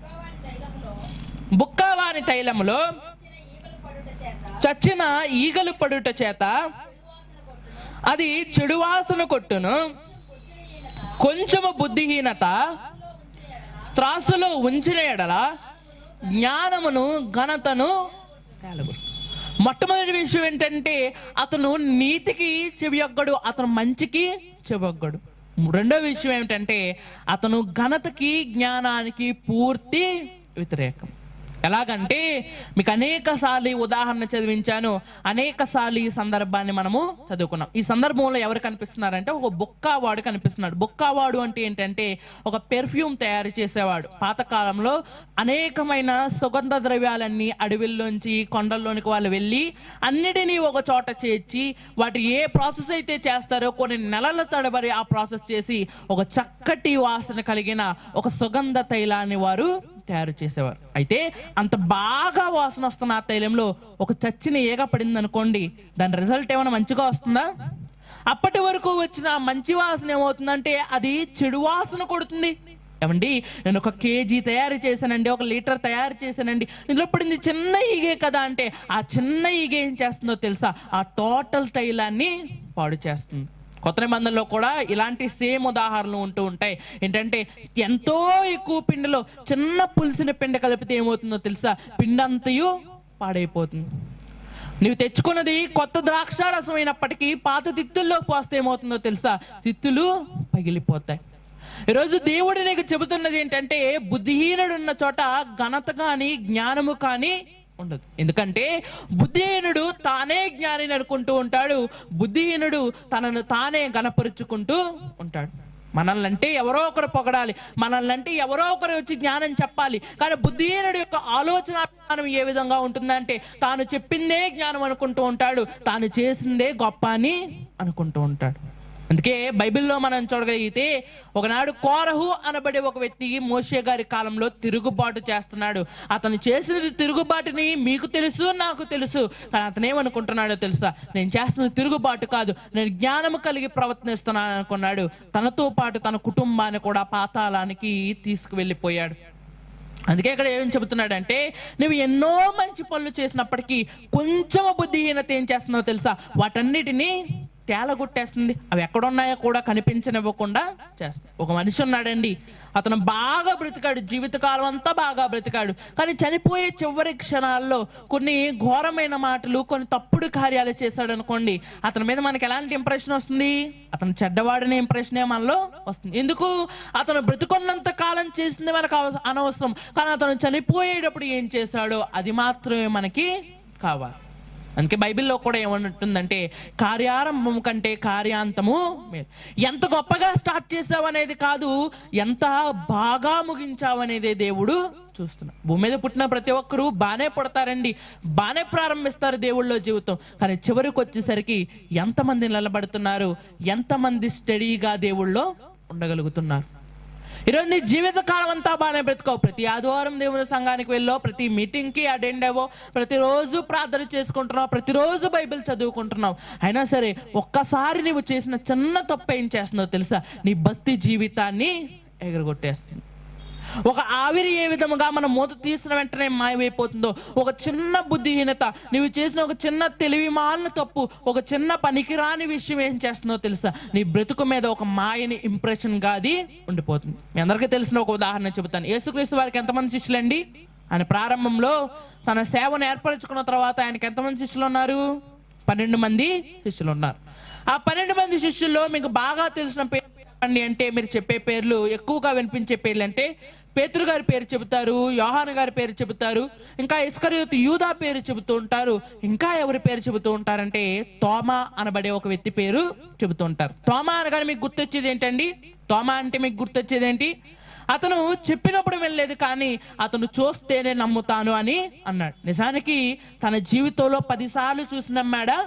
బుక్కవాని తైలములో చచ్చిన ఈగలు పడుట చేత అది చెడు వాసన కొట్టును, కొంచెము బుద్ధిహీనత త్రాసులో ఉంచిన ఎడల జ్ఞానమును ఘనతను కలుగును. మొట్టమొదటి విషయం ఏంటంటే అతను నీతికి చెవియొగ్గడు, అతను మంచికి చెవియొగ్గడు. రెండో విషయం ఏమిటంటే అతను ఘనతకి జ్ఞానానికి పూర్తి వ్యతిరేకం. ఎలాగంటే మీకు అనేక సార్లు ఉదాహరణ చదివించాను, అనేక సార్లు ఈ సందర్భాన్ని మనము చదువుకున్నాం. ఈ సందర్భంలో ఎవరు కనిపిస్తున్నారంటే ఒక బొక్కావాడు కనిపిస్తున్నాడు. బొక్కావాడు అంటే ఏంటంటే ఒక పెర్ఫ్యూమ్ తయారు చేసేవాడు. పాతకాలంలో అనేకమైన సుగంధ ద్రవ్యాలన్నీ అడవిల్లోంచి కొండల్లోనికి వాళ్ళు వెళ్ళి అన్నిటినీ ఒక చోట చేర్చి వాటి ఏ ప్రాసెస్ అయితే చేస్తారో కొన్ని నెలల తడబడి ఆ ప్రాసెస్ చేసి ఒక చక్కటి వాసన కలిగిన ఒక సుగంధ తైలాన్ని వారు తయారు చేసేవారు. అయితే అంత బాగా వాసన వస్తున్న ఆ తైలంలో ఒక చచ్చిన ఈగ పడింది అనుకోండి, దాని రిజల్ట్ ఏమైనా మంచిగా వస్తుందా? అప్పటి వరకు వచ్చిన మంచి వాసన ఏమవుతుందంటే అది చెడు వాసన కొడుతుంది. ఏమండి, నేను ఒక కేజీ తయారు చేశానండి, ఒక లీటర్ తయారు చేశానండి, ఇందులో పడింది చిన్న ఈగే కదా అంటే ఆ చిన్న ఈగే ఏం చేస్తుందో తెలుసా? ఆ టోటల్ తైలాన్ని పాడు చేస్తుంది. కొత్త నిబంధనలో కూడా ఇలాంటి సేమ్ ఉదాహరణలు ఉంటూ ఉంటాయి. ఏంటంటే ఎంతో ఎక్కువ పిండిలో చిన్న పులిసిన పిండి కలిపితే ఏమవుతుందో తెలుసా? పిండి అంతయు పాడైపోతుంది. నువ్వు తెచ్చుకున్నది కొత్త ద్రాక్ష రసం అయినప్పటికీ పాత తిత్తుల్లో పోస్తే ఏమవుతుందో తెలుసా? తిత్తులు పగిలిపోతాయి. ఈరోజు దేవుడు నీకు చెబుతున్నది ఏంటంటే, బుద్ధిహీనుడు ఉన్న చోట ఘనత కానీ జ్ఞానము కానీ ఉండదు. ఎందుకంటే బుద్ధిహీనుడు తానే జ్ఞానిని అనుకుంటూ ఉంటాడు, బుద్ధిహీనుడు తనను తానే గణపరుచుకుంటూ ఉంటాడు. మనల్ని అంటే ఎవరో ఒకరు పొగడాలి, మనల్ని అంటే ఎవరో ఒకరు వచ్చి జ్ఞానం చెప్పాలి. కానీ బుద్ధిహీనుడి యొక్క ఆలోచన జ్ఞానం ఏ విధంగా ఉంటుందంటే, తాను చెప్పిందే జ్ఞానం అనుకుంటూ ఉంటాడు, తాను చేసిందే గొప్ప అని అనుకుంటూ ఉంటాడు. అందుకే బైబిల్లో మనం చూడగలిగితే ఒకనాడు కోరహు అనబడే ఒక వ్యక్తి మోషే గారి కాలంలో తిరుగుబాటు చేస్తున్నాడు. అతను చేసినది తిరుగుబాటుని మీకు తెలుసు, నాకు తెలుసు. కానీ అతను ఏమనుకుంటున్నాడో తెలుసా? నేను చేస్తున్నది తిరుగుబాటు కాదు, నేను జ్ఞానము కలిగి ప్రవర్తిస్తున్నాను అనుకున్నాడు. తనతో పాటు తన కుటుంబాన్ని కూడా పాతాళానికి తీసుకువెళ్ళిపోయాడు. అందుకే ఇక్కడ ఏం చెబుతున్నాడంటే, నువ్వు ఎన్నో మంచి పనులు చేసినప్పటికీ కొంచెం బుద్ధిహీనత ఏం చేస్తున్నావో తెలుసా? వాటన్నిటినీ తేలగొట్టేస్తుంది. అవి ఎక్కడున్నాయో కూడా కనిపించనివ్వకుండా చేస్తుంది. ఒక మనిషి ఉన్నాడండి, అతను బాగా బ్రతికాడు, జీవితకాలం అంతా బాగా బ్రతికాడు. కానీ చనిపోయే చివరి క్షణాల్లో కొన్ని ఘోరమైన మాటలు, కొన్ని తప్పుడు కార్యాలు చేశాడు అనుకోండి, అతని మీద మనకి ఎలాంటి ఇంప్రెషన్ వస్తుంది? అతను చెడ్డవాడనే ఇంప్రెషనే మనలో వస్తుంది. ఎందుకు? అతను బ్రతుకున్నంత కాలం చేసింది మనకు అనవసరం, కానీ అతను చనిపోయేటప్పుడు ఏం చేశాడో అది మాత్రమే మనకి కావాలి. అందుకే బైబిల్లో కూడా ఏమంటుందంటే, కార్యారంభం కంటే కార్యాంతము మేలు. ఎంత గొప్పగా స్టార్ట్ చేసావు అనేది కాదు, ఎంత బాగా ముగించావు అనేది దేవుడు చూస్తున్నాడు. భూమి మీద పుట్టిన ప్రతి ఒక్కరూ బాగానే పుడతారండి, బాగానే ప్రారంభిస్తారు దేవుళ్ళో జీవితం. కానీ చివరికి వచ్చేసరికి ఎంతమంది నిలబడుతున్నారు, ఎంతమంది స్టడీగా దేవుళ్ళో ఉండగలుగుతున్నారు? ఈరోజు నీ జీవిత కాలం అంతా బాగానే బ్రతుకోవు, ప్రతి ఆదివారం దేవుని సంఘానికి వెళ్ళో, ప్రతి మీటింగ్కి అటెండ్ అవ్వో, ప్రతిరోజు ప్రార్థన చేసుకుంటున్నావు, ప్రతిరోజు బైబిల్ చదువుకుంటున్నావు. అయినా సరే ఒక్కసారి నువ్వు చేసిన చిన్న తప్పు ఏం చేస్తుందో తెలుసా? నీ భక్తి జీవితాన్ని ఎగరగొట్టేస్తుంది. ఒక ఆవిరి ఏ విధముగా మన మూత తీసిన వెంటనే మాయమైపోతుందో, ఒక చిన్న బుద్ధిహీనత, నువ్వు చేసిన ఒక చిన్న తెలివి మాలిన తప్పు, ఒక చిన్న పనికిరాని విషయం ఏం చేస్తుందో తెలుసా? నీ బ్రతుకు మీద ఒక మాయని ఇంప్రెషన్ గా అది ఉండిపోతుంది. మీ అందరికీ తెలిసిన ఒక ఉదాహరణ చెబుతాను. యేసుక్రీస్తు వారికి ఎంతమంది శిష్యులండి? ఆయన ప్రారంభంలో తన సేవను ఏర్పరచుకున్న తర్వాత ఆయనకి ఎంతమంది శిష్యులు ఉన్నారు? పన్నెండు మంది శిష్యులు ఉన్నారు. ఆ పన్నెండు మంది శిష్యుల్లో మీకు బాగా తెలిసిన పేరు అంటే, మీరు చెప్పే పేర్లు, ఎక్కువగా వినిపించే పేర్లు అంటే, పేతురు గారి పేరు చెబుతారు, యోహాను గారి పేరు చెబుతారు, ఇంకా ఇస్కరియోతు యూదా పేరు చెబుతూ ఉంటారు. ఇంకా ఎవరి పేరు చెబుతూ ఉంటారంటే, తోమా అనబడే ఒక వ్యక్తి పేరు చెబుతూ ఉంటారు. తోమా అనగానే మీకు గుర్తొచ్చేది ఏంటండి? తోమా అంటే మీకు గుర్తొచ్చేది ఏంటి? అతను చెప్పినప్పుడు వెళ్ళలేదు, కానీ అతను చూస్తేనే నమ్ముతాను అని అన్నాడు. నిజానికి తన జీవితంలో పదిసార్లు చూసి నమ్మాడా?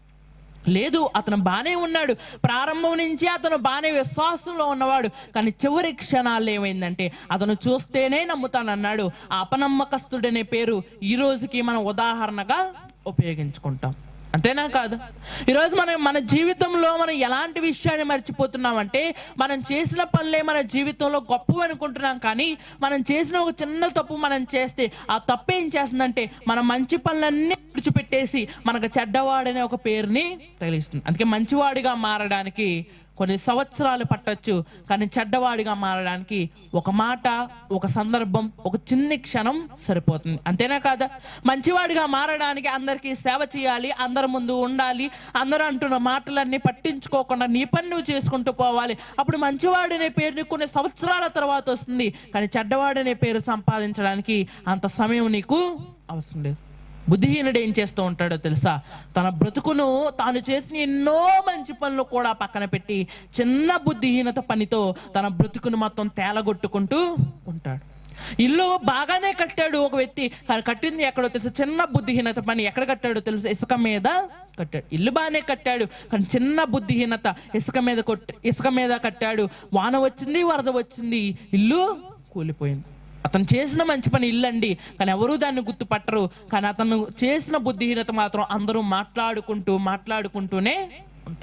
లేదు. అతను బానే ఉన్నాడు, ప్రారంభం నుంచి అతను బానే విశ్వాసంలో ఉన్నవాడు. కానీ చివరి క్షణాల్లో ఏమైందంటే, అతను చూస్తేనే నమ్ముతానన్నాడు. ఆ అపనమ్మకస్తుడనే పేరు ఈ రోజుకి మనం ఉదాహరణగా ఉపయోగించుకుంటాం. అంతేనా కాదు? ఈరోజు మనం మన జీవితంలో మనం ఎలాంటి విషయాన్ని మర్చిపోతున్నామంటే, మనం చేసిన పనులే మన జీవితంలో గొప్పవి అనుకుంటున్నాం. కానీ మనం చేసిన ఒక చిన్న తప్పు మనం చేస్తే, ఆ తప్పు ఏం చేస్తుందంటే, మన మంచి పనులన్నీ విడిచిపెట్టేసి మనకు చెడ్డవాడనే ఒక పేరుని తగిలిస్తుంది. అందుకే మంచివాడిగా మారడానికి కొన్ని సంవత్సరాలు పట్టొచ్చు, కానీ చెడ్డవాడిగా మారడానికి ఒక మాట, ఒక సందర్భం, ఒక చిన్న క్షణం సరిపోతుంది. అంతేనా కాదా? మంచివాడిగా మారడానికి అందరికీ సేవ చేయాలి, అందరి ముందు ఉండాలి, అందరూ అంటున్న మాటలన్నీ పట్టించుకోకుండా నీ పని నువ్వు చేసుకుంటూ పోవాలి. అప్పుడు మంచివాడనే పేరు నీకు కొన్ని సంవత్సరాల తర్వాత వస్తుంది. కానీ చెడ్డవాడనే పేరు సంపాదించడానికి అంత సమయం నీకు అవసరం లేదు. బుద్ధిహీనుడు ఏం చేస్తూ ఉంటాడో తెలుసా? తన బ్రతుకును తాను చేసిన ఎన్నో మంచి పనులు కూడా పక్కన పెట్టి చిన్న బుద్ధిహీనత పనితో తన బ్రతుకును మొత్తం తేలగొట్టుకుంటూ ఉంటాడు. ఇల్లు బాగానే కట్టాడు ఒక వ్యక్తి, కానీ కట్టింది ఎక్కడో తెలుసా? చిన్న బుద్ధిహీనత పని. ఎక్కడ కట్టాడో తెలుసా? ఇసుక మీద కట్టాడు. ఇల్లు బాగానే కట్టాడు, కానీ చిన్న బుద్ధిహీనత, ఇసుక మీద కొట్టి ఇసుక మీద కట్టాడు. వాన వచ్చింది, వరద వచ్చింది, ఇల్లు కూలిపోయింది. అతను చేసిన మంచి పని ఇల్లండి, కానీ ఎవరూ దాన్ని గుర్తుపట్టరు. కానీ అతను చేసిన బుద్ధిహీనత మాత్రం అందరూ మాట్లాడుకుంటూ మాట్లాడుకుంటూనే ఉంటారు.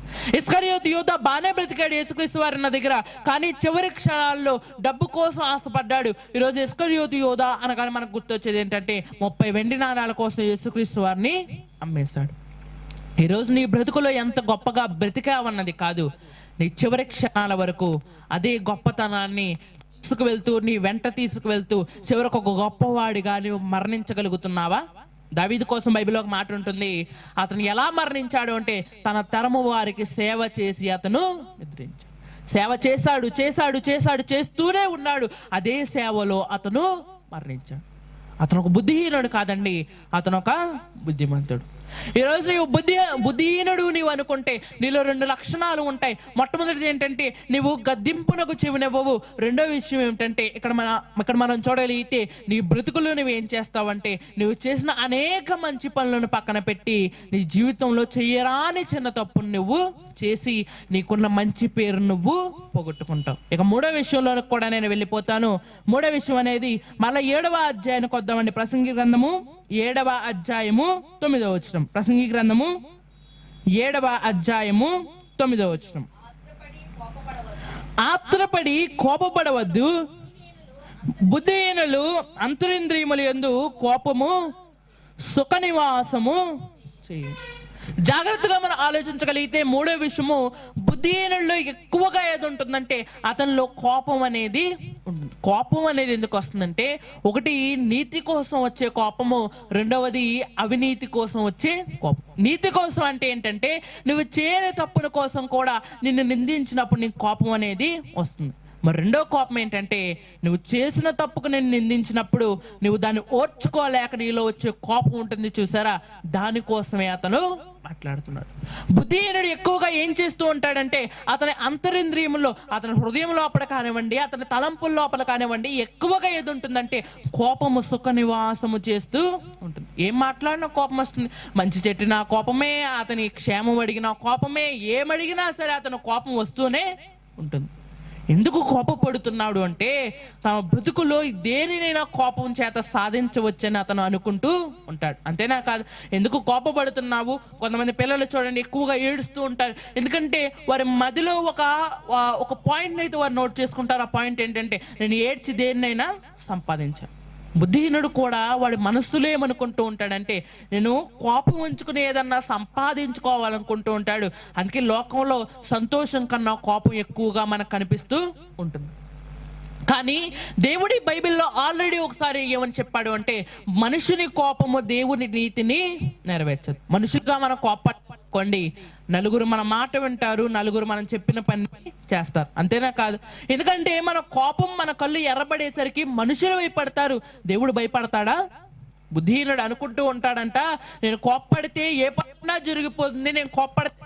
ఇస్కరియోతు యూదా బానే బ్రతికాడు యేసుక్రీస్తు వారి నా దగ్గర, కానీ చివరి క్షణాల్లో డబ్బు కోసం ఆశపడ్డాడు. ఈరోజు ఇస్కరియోతు యూదా అనగానే మనకు గుర్తొచ్చేది ఏంటంటే ముప్పై వెండి నాణాల కోసం యేసుక్రీస్తు వారిని అమ్మేశాడు. ఈరోజు నీ బ్రతుకులో ఎంత గొప్పగా బ్రతికావన్నది కాదు, నీ చివరి క్షణాల వరకు అదే గొప్పతనాన్ని తీసుకువెళ్తూ నీ వెంట తీసుకువెళ్తూ చివరికి ఒక గొప్పవాడిగా నువ్వు మరణించగలుగుతున్నావా? దావీదు కోసం బైబిల్లో ఒక మాట ఉంటుంది, అతను ఎలా మరణించాడు అంటే తన తరము వారికి సేవ చేసి అతను నిద్రించాడు. సేవ చేశాడు చేశాడు చేశాడు చేస్తూనే ఉన్నాడు, అదే సేవలో అతను మరణించాడు. అతను ఒక బుద్ధిహీనుడు కాదండి, అతను ఒక బుద్ధిమంతుడు. ఈరోజు నీవు బుద్ధి బుద్ధిహీనుడు నీవు అనుకుంటే నీలో రెండు లక్షణాలు ఉంటాయి. మొట్టమొదటిది ఏంటంటే నీవు గద్దింపునకు చెవినివ్వవు. రెండో విషయం ఏమిటంటే ఇక్కడ మన ఇక్కడ మనం చూడగలిగితే నీ బ్రతుకులు నువ్వు ఏం చేస్తావంటే నువ్వు చేసిన అనేక మంచి పనులను పక్కన పెట్టి నీ జీవితంలో చెయ్యరాని చిన్న తప్పును నువ్వు చేసి నీకున్న మంచి పేరు నువ్వు పోగొట్టుకుంటావు. ఇక మూడో విషయంలో కూడా నేను వెళ్ళిపోతాను. మూడో విషయం అనేది మళ్ళీ ఏడవ అధ్యాయానికి వద్దామండి. ప్రసంగి గ్రంథము ఏడవ అధ్యాయము తొమ్మిదవ వచనం. ప్రసంగి గ్రంథము ఏడవ అధ్యాయము తొమ్మిదవ వచనం. ఆత్రపడి కోపపడవద్దు, బుద్ధిహీనులు అంతరింద్రియముల యందు కోపము సుఖ నివాసము చేయి. జాగ్రత్తగా మనం ఆలోచించగలిగితే మూడో విషయము బుద్ధిహీనుల్లో ఎక్కువగా ఏది ఉంటుందంటే అతనిలో కోపం అనేది ఉంటుంది. కోపం అనేది ఎందుకు వస్తుందంటే ఒకటి నీతి కోసం వచ్చే కోపము, రెండవది అవినీతి కోసం వచ్చే కోపం. నీతి కోసం అంటే ఏంటంటే నువ్వు చేయని తప్పుల కోసం కూడా నిన్ను నిందించినప్పుడు నీకు కోపం అనేది వస్తుంది. మరి రెండో కోపం ఏంటంటే నువ్వు చేసిన తప్పుకు నేను నిందించినప్పుడు నువ్వు దాన్ని ఓర్చుకోలేక నీలో వచ్చే కోపం ఉంటుంది చూసారా, దానికోసమే అతను మాట్లాడుతున్నాడు. బుద్ధిహీనుడు ఎక్కువగా ఏం చేస్తూ ఉంటాడంటే అతని అంతరింద్రియములో, అతని హృదయం లోపల కానివ్వండి, అతని తలంపుల లోపల కానివ్వండి ఎక్కువగా ఏది ఉంటుందంటే కోపము సుఖ నివాసము చేస్తూ ఉంటుంది. ఏం మాట్లాడినా కోపం వస్తుంది. మంచి చెట్టినా కోపమే, అతని క్షేమం అడిగినా కోపమే, ఏమడిగినా సరే అతను కోపం వస్తూనే ఉంటుంది. ఎందుకు కోపపడుతున్నాడు అంటే తన బ్రతుకులో దేనినైనా కోపం చేత సాధించవచ్చని అతను అనుకుంటూ ఉంటాడు. అంతేనా కాదు, ఎందుకు కోపపడుతున్నావు? కొంతమంది పిల్లలు చూడండి ఎక్కువగా ఏడుస్తూ ఉంటారు, ఎందుకంటే వారి మదిలో ఒక ఒక పాయింట్ అయితే వారు నోట్ చేసుకుంటారు. ఆ పాయింట్ ఏంటంటే నేను ఏడ్చి దేన్నైనా సంపాదించాను. బుద్ధిహీనుడు కూడా వాడి మనస్సులో ఏమనుకుంటూ ఉంటాడంటే నేను కోపం ఉంచుకుని ఏదన్నా సంపాదించుకోవాలనుకుంటూ ఉంటాడు. అందుకే లోకంలో సంతోషం కన్నా కోపం ఎక్కువగా మనకు కనిపిస్తూ ఉంటుంది. కానీ దేవుడి బైబిల్లో ఆల్రెడీ ఒకసారి ఏమని చెప్పాడు అంటే మనుషుని కోపము దేవుని నీతిని నెరవేర్చదు. మనుషులుగా మనం కోపట్టుకోండి, నలుగురు మన మాట వింటారు, నలుగురు మనం చెప్పిన పని చేస్తారు. అంతేనా కాదు, ఎందుకంటే మన కోపం మన కళ్ళు ఎర్రబడేసరికి మనుషులు భయపడతారు. దేవుడు భయపడతాడా? బుద్ధిహీనుడు అనుకుంటూ ఉంటాడంట నేను కోప్పడితే ఏ పైనా జరిగిపోతుంది, నేను కోప్పడితే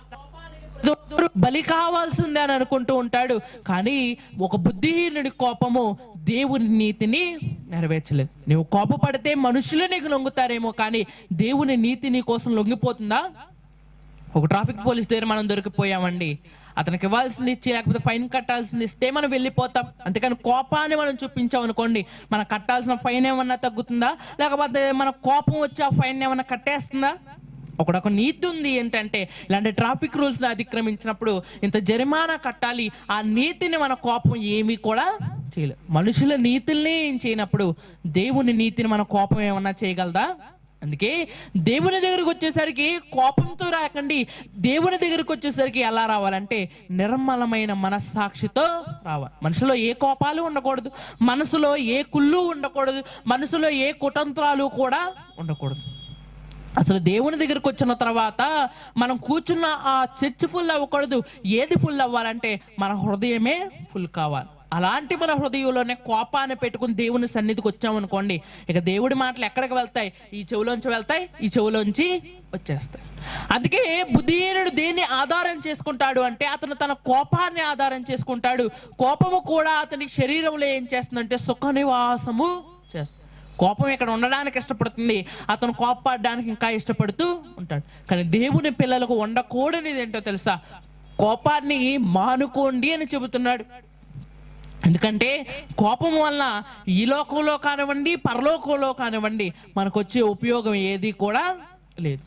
బలి కావాల్సిందే అని అనుకుంటూ ఉంటాడు. కానీ ఒక బుద్ధిహీనుడి కోపము దేవుని నీతిని నెరవేర్చలేదు. నువ్వు కోపపడితే మనుషులు నీకు లొంగుతారేమో, కానీ దేవుని నీతి నీ కోసం లొంగిపోతుందా? ఒక ట్రాఫిక్ పోలీస్ దగ్గర మనం దొరికిపోయామండి, అతనికి ఇవ్వాల్సింది ఇచ్చి లేకపోతే ఫైన్ కట్టాల్సింది ఇస్తే మనం వెళ్ళిపోతాం. అంతేకాని కోపాన్ని మనం చూపించాం అనుకోండి, మనం కట్టాల్సిన ఫైన్ ఏమన్నా తగ్గుతుందా, లేకపోతే మన కోపం వచ్చి ఆ ఫైన్ ఏమన్నా కట్టేస్తుందా? ఒకడొక నీతి ఉంది ఏంటంటే ఇలాంటి ట్రాఫిక్ రూల్స్ ని అతిక్రమించినప్పుడు ఇంత జరిమానా కట్టాలి. ఆ నీతిని మన కోపం ఏమీ కూడా చేయలేదు. మనుషుల నీతుల్ని ఏం చేయనప్పుడు దేవుని నీతిని మన కోపం ఏమన్నా చేయగలదా? అందుకే దేవుని దగ్గరకు వచ్చేసరికి కోపంతో రాకండి, దేవుని దగ్గరకు వచ్చేసరికి ఎలా రావాలంటే నిర్మలమైన మనస్సాక్షితో రావాలి. మనసులో ఏ కోపాలు ఉండకూడదు, మనసులో ఏ కుళ్ళు ఉండకూడదు, మనసులో ఏ కుతంత్రాలు కూడా ఉండకూడదు. అసలు దేవుని దగ్గరకు వచ్చిన తర్వాత మనం కూర్చున్న ఆ చర్చ్ ఫుల్ అవ్వకూడదు. ఏది ఫుల్ అవ్వాలంటే మన హృదయమే ఫుల్ కావాలి. అలాంటి మన హృదయంలోనే కోపాన్ని పెట్టుకుని దేవుని సన్నిధికి వచ్చామనుకోండి, ఇక దేవుడి మాటలు ఎక్కడికి వెళ్తాయి? ఈ చెవులోంచి వెళ్తాయి, ఈ చెవులోంచి వచ్చేస్తాయి. అందుకే బుద్ధిహీనుడు దేన్ని ఆధారం చేసుకుంటాడు అంటే అతను తన కోపాన్ని ఆధారం చేసుకుంటాడు. కోపము కూడా అతని శరీరంలో ఏం చేస్తుందంటే సుఖ నివాసము చేస్తుంది. కోపం ఇక్కడ ఉండడానికి ఇష్టపడుతుంది, అతను కోపపడడానికి ఇంకా ఇష్టపడుతూ ఉంటాడు. కానీ దేవుని పిల్లలకు ఉండకూడనిది ఏంటో తెలుసా? కోపాన్ని మానుకోండి అని చెబుతున్నాడు. ఎందుకంటే కోపం వల్ల ఈ లోకంలో కానివ్వండి, పరలోకంలో కానివ్వండి మనకు వచ్చే ఉపయోగం ఏది కూడా లేదు.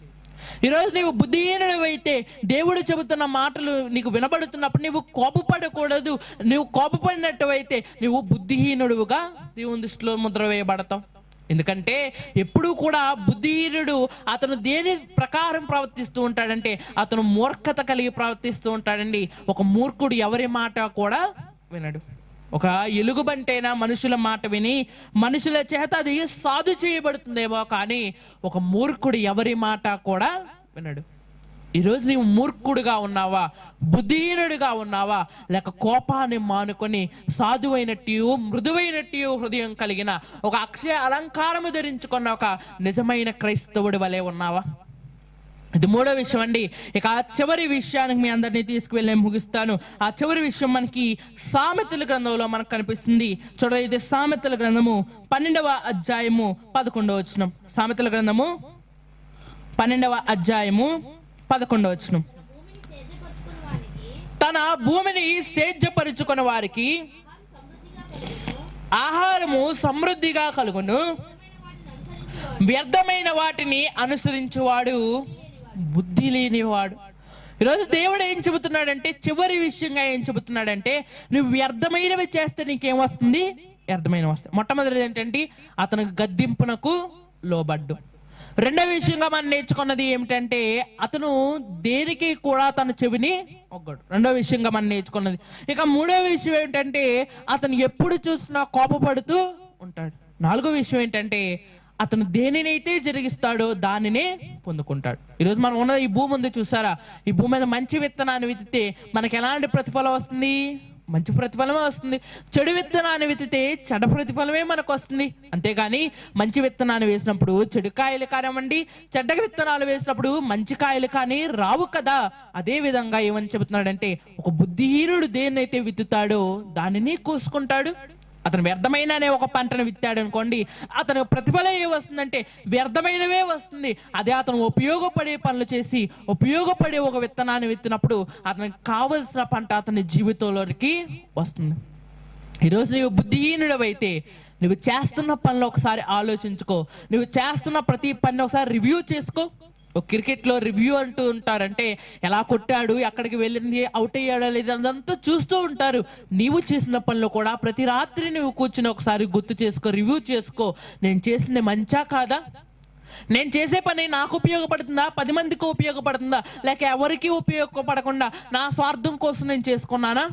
ఈరోజు నీవు బుద్ధిహీనుడు అయితే దేవుడు చెబుతున్న మాటలు నీకు వినబడుతున్నప్పుడు నీవు కోపపడకూడదు. నువ్వు కోపపడినట్టు అయితే నువ్వు బుద్ధిహీనుడుగా దేవుని దృష్టిలో ముద్ర వేయబడతావు. ఎందుకంటే ఎప్పుడూ కూడా బుద్ధిహీనుడు అతను దేని ప్రకారం ప్రవర్తిస్తూ ఉంటాడంటే అతను మూర్ఖత కలిగి ప్రవర్తిస్తూ ఉంటాడండి. ఒక మూర్ఖుడు ఎవరి మాట కూడా వినడు. ఒక ఎలుగుబంటైనా మనుషుల మాట విని మనుషుల చేత అది సాధు చేయబడుతుందేమో, కానీ ఒక మూర్ఖుడు ఎవరి మాట కూడా వినడు. ఈరోజు నీవు మూర్ఖుడుగా ఉన్నావా, బుద్ధిహీనుడిగా ఉన్నావా, లేక కోపాన్ని మానుకొని సాధువైనట్టు మృదువైనట్టు హృదయం కలిగిన ఒక అక్షయ అలంకారము ధరించుకున్న ఒక నిజమైన క్రైస్తవుడి వలె ఉన్నావా? ఇది మూడో విషయం అండి. ఇక ఆ చివరి విషయానికి మీ అందరినీ తీసుకువెళ్ళి నేను ముగిస్తాను. ఆ చివరి విషయం మనకి సామెతల గ్రంథంలో మనకు కనిపిస్తుంది. చూడండి, ఇది సామెతల గ్రంథము పన్నెండవ అధ్యాయము పదకొండవ వచనం. సామెతల గ్రంథము పన్నెండవ అధ్యాయము పదకొండవ వచనం. తన భూమిని సేద్యపరుచుకున్న వారికి ఆహారము సమృద్ధిగా కలుగును, వ్యర్థమైన వాటిని అనుసరించువాడు బుద్ధి లేనివాడు. ఈరోజు దేవుడు ఏం చెబుతున్నాడంటే, చివరి విషయంగా ఏం చెబుతున్నాడంటే, నువ్వు వ్యర్థమైనవి చేస్తే నీకేం వస్తుంది? వ్యర్థమైన వస్తాయి. మొట్టమొదటిది ఏంటంటే అతను గద్దింపునకు లోబడ్డు. రెండవ విషయంగా మనం నేర్చుకున్నది ఏమిటంటే అతను దేనికి కూడా తన చెవిని ఒగ్గడు. రెండవ విషయంగా మనం నేర్చుకున్నది. ఇక మూడవ విషయం ఏంటంటే అతను ఎప్పుడు చూసినా కోపపడుతూ ఉంటాడు. నాలుగో విషయం ఏంటంటే అతను దేనినైతే జరిగిస్తాడో దానినే పొందుకుంటాడు. ఈరోజు మనం ఉన్న ఈ భూమి ఉంది చూసారా, ఈ భూమి మీద మంచి విత్తనాన్ని విత్తితే మనకి ఎలాంటి ప్రతిఫలం వస్తుంది? మంచి ప్రతిఫలమే వస్తుంది. చెడు విత్తనాన్ని విత్తితే చెడ ప్రతిఫలమే మనకు వస్తుంది. అంతేగాని మంచి విత్తనాన్ని వేసినప్పుడు చెడు కాయలు కానివ్వండి, చెడ్డ విత్తనాలు వేసినప్పుడు మంచి కాయలు కానీ రావు కదా. అదే విధంగా ఏమని చెబుతున్నాడంటే ఒక బుద్ధిహీనుడు దేన్నైతే విత్తుతాడో దానిని కోసుకుంటాడు. అతను వ్యర్థమైన అనే ఒక పంటను విత్తాడు అనుకోండి, అతను ప్రతిఫలం ఏ వస్తుందంటే వ్యర్థమైనవే వస్తుంది. అదే అతను ఉపయోగపడే పనులు చేసి ఉపయోగపడే ఒక విత్తనాన్ని విత్తినప్పుడు అతనికి కావలసిన పంట అతని జీవితంలోనికి వస్తుంది. ఈరోజు నీవు బుద్ధిహీనుడు అయితే నువ్వు చేస్తున్న పనులు ఒకసారి ఆలోచించుకో. నువ్వు చేస్తున్న ప్రతి పని ఒకసారి రివ్యూ చేసుకో. ఒక క్రికెట్లో రివ్యూ అంటూ ఉంటారంటే ఎలా కొట్టాడు, ఎక్కడికి వెళ్ళింది, అవుట్ అయ్యాడో లేదు అదంతా చూస్తూ ఉంటారు. నీవు చేసిన పనులు కూడా ప్రతి రాత్రి నువ్వు కూర్చుని ఒకసారి గుర్తు చేసుకో, రివ్యూ చేసుకో. నేను చేసింది మంచా కాదా? నేను చేసే పని నాకు ఉపయోగపడుతుందా, పది మందికి ఉపయోగపడుతుందా, లేక ఎవరికి ఉపయోగపడకుండా నా స్వార్థం కోసం నేను చేసుకున్నానా?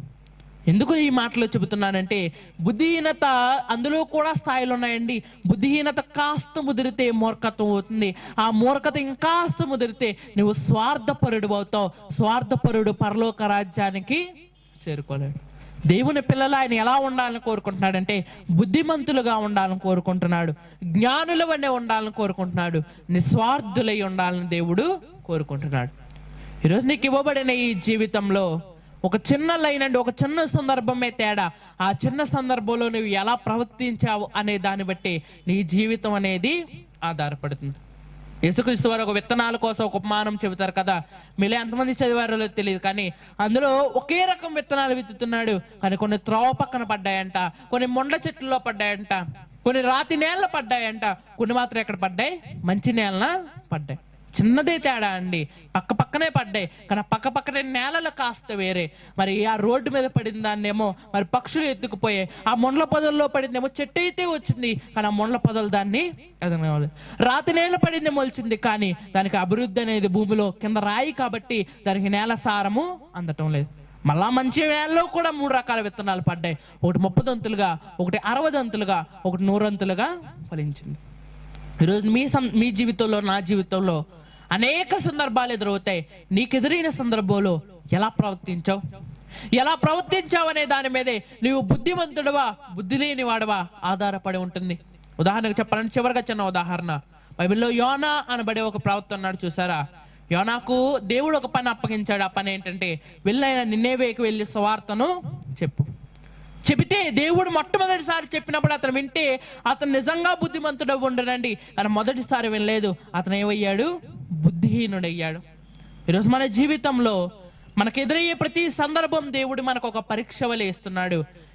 ఎందుకు ఈ మాటలు చెబుతున్నానంటే బుద్ధిహీనత అందులో కూడా స్థాయిలు ఉన్నాయండి. బుద్ధిహీనత కాస్త ముదిరితే మూర్ఖత్వం అవుతుంది. ఆ మూర్ఖత ఇంకాస్త ముదిరితే నువ్వు స్వార్థపరుడు అవుతావు. స్వార్థపరుడు పరలోక రాజ్యానికి చేరుకోలేడు. దేవుని పిల్లలు ఆయన ఎలా ఉండాలని కోరుకుంటున్నాడంటే బుద్ధిమంతులుగా ఉండాలని కోరుకుంటున్నాడు, జ్ఞానుల వల్లే ఉండాలని కోరుకుంటున్నాడు, నిస్వార్థులై ఉండాలని దేవుడు కోరుకుంటున్నాడు. ఈరోజు నీకు ఇవ్వబడిన ఈ జీవితంలో ఒక చిన్న లైన్ అండి, ఒక చిన్న సందర్భమే తేడా. ఆ చిన్న సందర్భంలో నువ్వు ఎలా ప్రవర్తించావు అనే దాన్ని బట్టి నీ జీవితం అనేది ఆధారపడుతుంది. యేసుక్రీస్తు వారు ఒక విత్తనాల కోసం ఒక ఉపమానం చెబుతారు కదా. మీలో ఎంతమంది చదివారో తెలియదు, కానీ అందులో ఒకే రకం విత్తనాలు విత్తుతున్నాడు. కానీ కొన్ని త్రోవ పక్కన పడ్డాయంట, కొన్ని మొండ్ల చెట్లలో పడ్డాయంట, కొన్ని రాతి నేల పడ్డాయంట, కొన్ని మాత్రం ఎక్కడ పడ్డాయి? మంచి నేలన పడ్డాయి. చిన్నదే తేడా అండి, పక్క పక్కనే పడ్డాయి. కానీ పక్క పక్కనే నేలలు కాస్త వేరే. మరి ఆ రోడ్డు మీద పడిన దాన్నేమో మరి పక్షులు ఎత్తుకుపోయాయి. ఆ మొండ్ల పొదల్లో పడిందేమో చెట్టు అయితే వచ్చింది, కానీ ఆ మొండ్ల పొదలు దాన్ని ఎదగలేదు. రాతి నేల పడింది మొలిచింది, కానీ దానికి అభివృద్ధి అనేది భూమిలో కింద రాయి కాబట్టి దానికి నేల సారము అందటం లేదు. మళ్ళా మంచి నేలలో కూడా మూడు రకాల విత్తనాలు పడ్డాయి. ఒకటి ముప్పదంతులుగా, ఒకటి అరవదంతులుగా, ఒకటి నూరంతులుగా ఫలించింది. ఈరోజు మీ సం మీ జీవితంలో నా జీవితంలో అనేక సందర్భాలు ఎదురవుతాయి. నీకు ఎదురైన సందర్భంలో ఎలా ప్రవర్తించావు, ఎలా ప్రవర్తించావు అనే దాని మీదే నువ్వు బుద్ధిమంతుడవా బుద్ధి లేని వాడవా ఆధారపడి ఉంటుంది. ఉదాహరణకు చెప్పాలంటే చివరిగా చిన్న ఉదాహరణ, బైబిల్లో యోనా అనబడే ఒక ప్రవక్త ఉన్నాడు చూసారా. యోనాకు దేవుడు ఒక పని అప్పగించాడు. ఆ పని ఏంటంటే వెళ్ళైనా నిన్నెవేకి వెళ్ళి సువార్తను చెప్పు. చెబితే దేవుడు మొట్టమొదటిసారి చెప్పినప్పుడు అతను వింటే అతను నిజంగా బుద్ధిమంతుడు ఉండడండి. కానీ మొదటిసారి వినలేదు, అతను ఏమయ్యాడు? బుద్ధిహీనుడయ్యాడు. ఈరోజు మన జీవితంలో మనకు ఎదురయ్యే ప్రతి సందర్భం దేవుడు మనకు ఒక పరీక్ష వలె ఇస్తున్నాడు.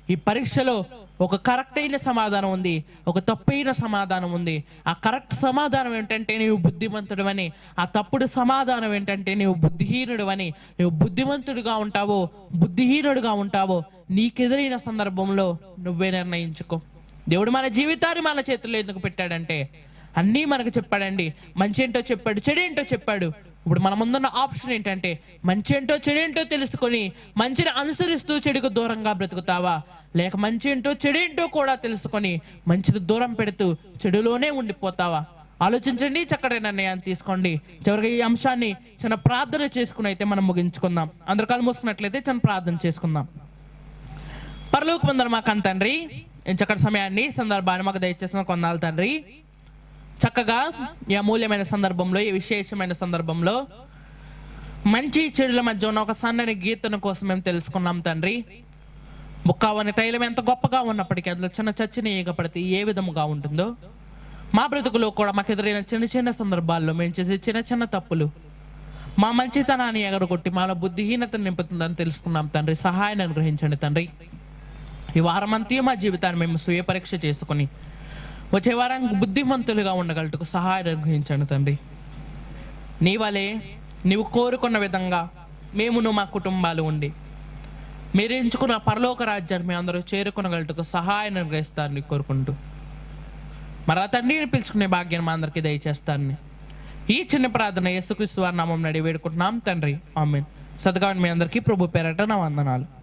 ఈ పరీక్షలో ఒక కరెక్ట్ అయిన సమాధానం ఉంది, ఒక తప్పైన సమాధానం ఉంది. ఆ కరెక్ట్ సమాధానం ఏంటంటే నీవు బుద్ధిమంతుడు అని, ఆ తప్పుడు సమాధానం ఏంటంటే నీవు బుద్ధిహీనుడు అని. నువ్వు బుద్ధిమంతుడిగా ఉంటావో బుద్ధిహీనుడుగా ఉంటావో నీకెదురైన సందర్భంలో నువ్వే నిర్ణయించుకో. దేవుడు మన జీవితాన్ని మన చేతుల్లో ఎందుకు పెట్టాడంటే అన్నీ మనకు చెప్పాడండి. మంచి ఏంటో చెప్పాడు, చెడు ఏంటో చెప్పాడు. ఇప్పుడు మన ముందున్న ఆప్షన్ ఏంటంటే మంచి ఏంటో చెడేంటో తెలుసుకొని మంచిని అనుసరిస్తూ చెడుకు దూరంగా బ్రతుకుతావా, లేక మంచి ఏంటో చెడేంటో కూడా తెలుసుకొని మంచిని దూరం పెడుతూ చెడులోనే ఉండిపోతావా? ఆలోచించండి, చక్కటి నిర్ణయాన్ని తీసుకోండి. చివరిగా ఈ అంశాన్ని చిన్న ప్రార్థన చేసుకుని అయితే మనం ముగించుకుందాం. అందరు కళ్ళు మూసుకున్నట్లయితే చిన్న ప్రార్థన చేసుకుందాం. పరలోకమందున మా కన్న తండ్రి, చక్కటి సమయాన్ని సందర్భాన్ని మాకు దయచేసిన కొన్నాళ్ళు తండ్రి. చక్కగా ఈ అమూల్యమైన సందర్భంలో, ఈ విశేషమైన సందర్భంలో మంచి చెడుల మధ్య ఉన్న ఒక సన్నని గీతను కోసం మేము తెలుసుకున్నాం తండ్రి. ముక్కావని తైలం ఎంత గొప్పగా ఉన్నప్పటికీ అందులో చిన్న చచ్చిన ఈగ పడితే ఏ విధముగా ఉంటుందో మా బ్రతుకులో కూడా మాకు ఎదురైన చిన్న చిన్న సందర్భాల్లో మేము చేసే చిన్న చిన్న తప్పులు మా మంచితనాన్ని ఎగరగొట్టి మాలో బుద్ధిహీనతను నింపుతుందని తెలుసుకున్నాం తండ్రి. సహాయాన్ని అనుగ్రహించండి తండ్రి. ఈ వారమంతా మా జీవితాన్ని మేము స్వీయ పరీక్ష చేసుకుని వచ్చే వారానికి బుద్ధిమంతులుగా ఉండగలటకు సహాయం అనుగ్రహించండి తండ్రి. నీ వలే నీవు కోరుకున్న విధంగా మేమును మా కుటుంబాలు ఉండి మీరు ఎంచుకున్న పరలోక రాజ్యాన్ని మేము అందరూ చేరుకునగలటకు సహాయం అనుగ్రహిస్తారని కోరుకుంటూ మరి ఆ తండ్రిని పిలుచుకునే భాగ్యాన్ని మా అందరికీ దయచేస్తారని ఈ చిన్న ప్రార్థన యేసుక్రీస్తు వారి నామమున అడిగి వేడుకుంటున్నాం తండ్రి. ఆమేన్. సద్గాని మీ అందరికీ ప్రభు పేరట నా వందనాలు.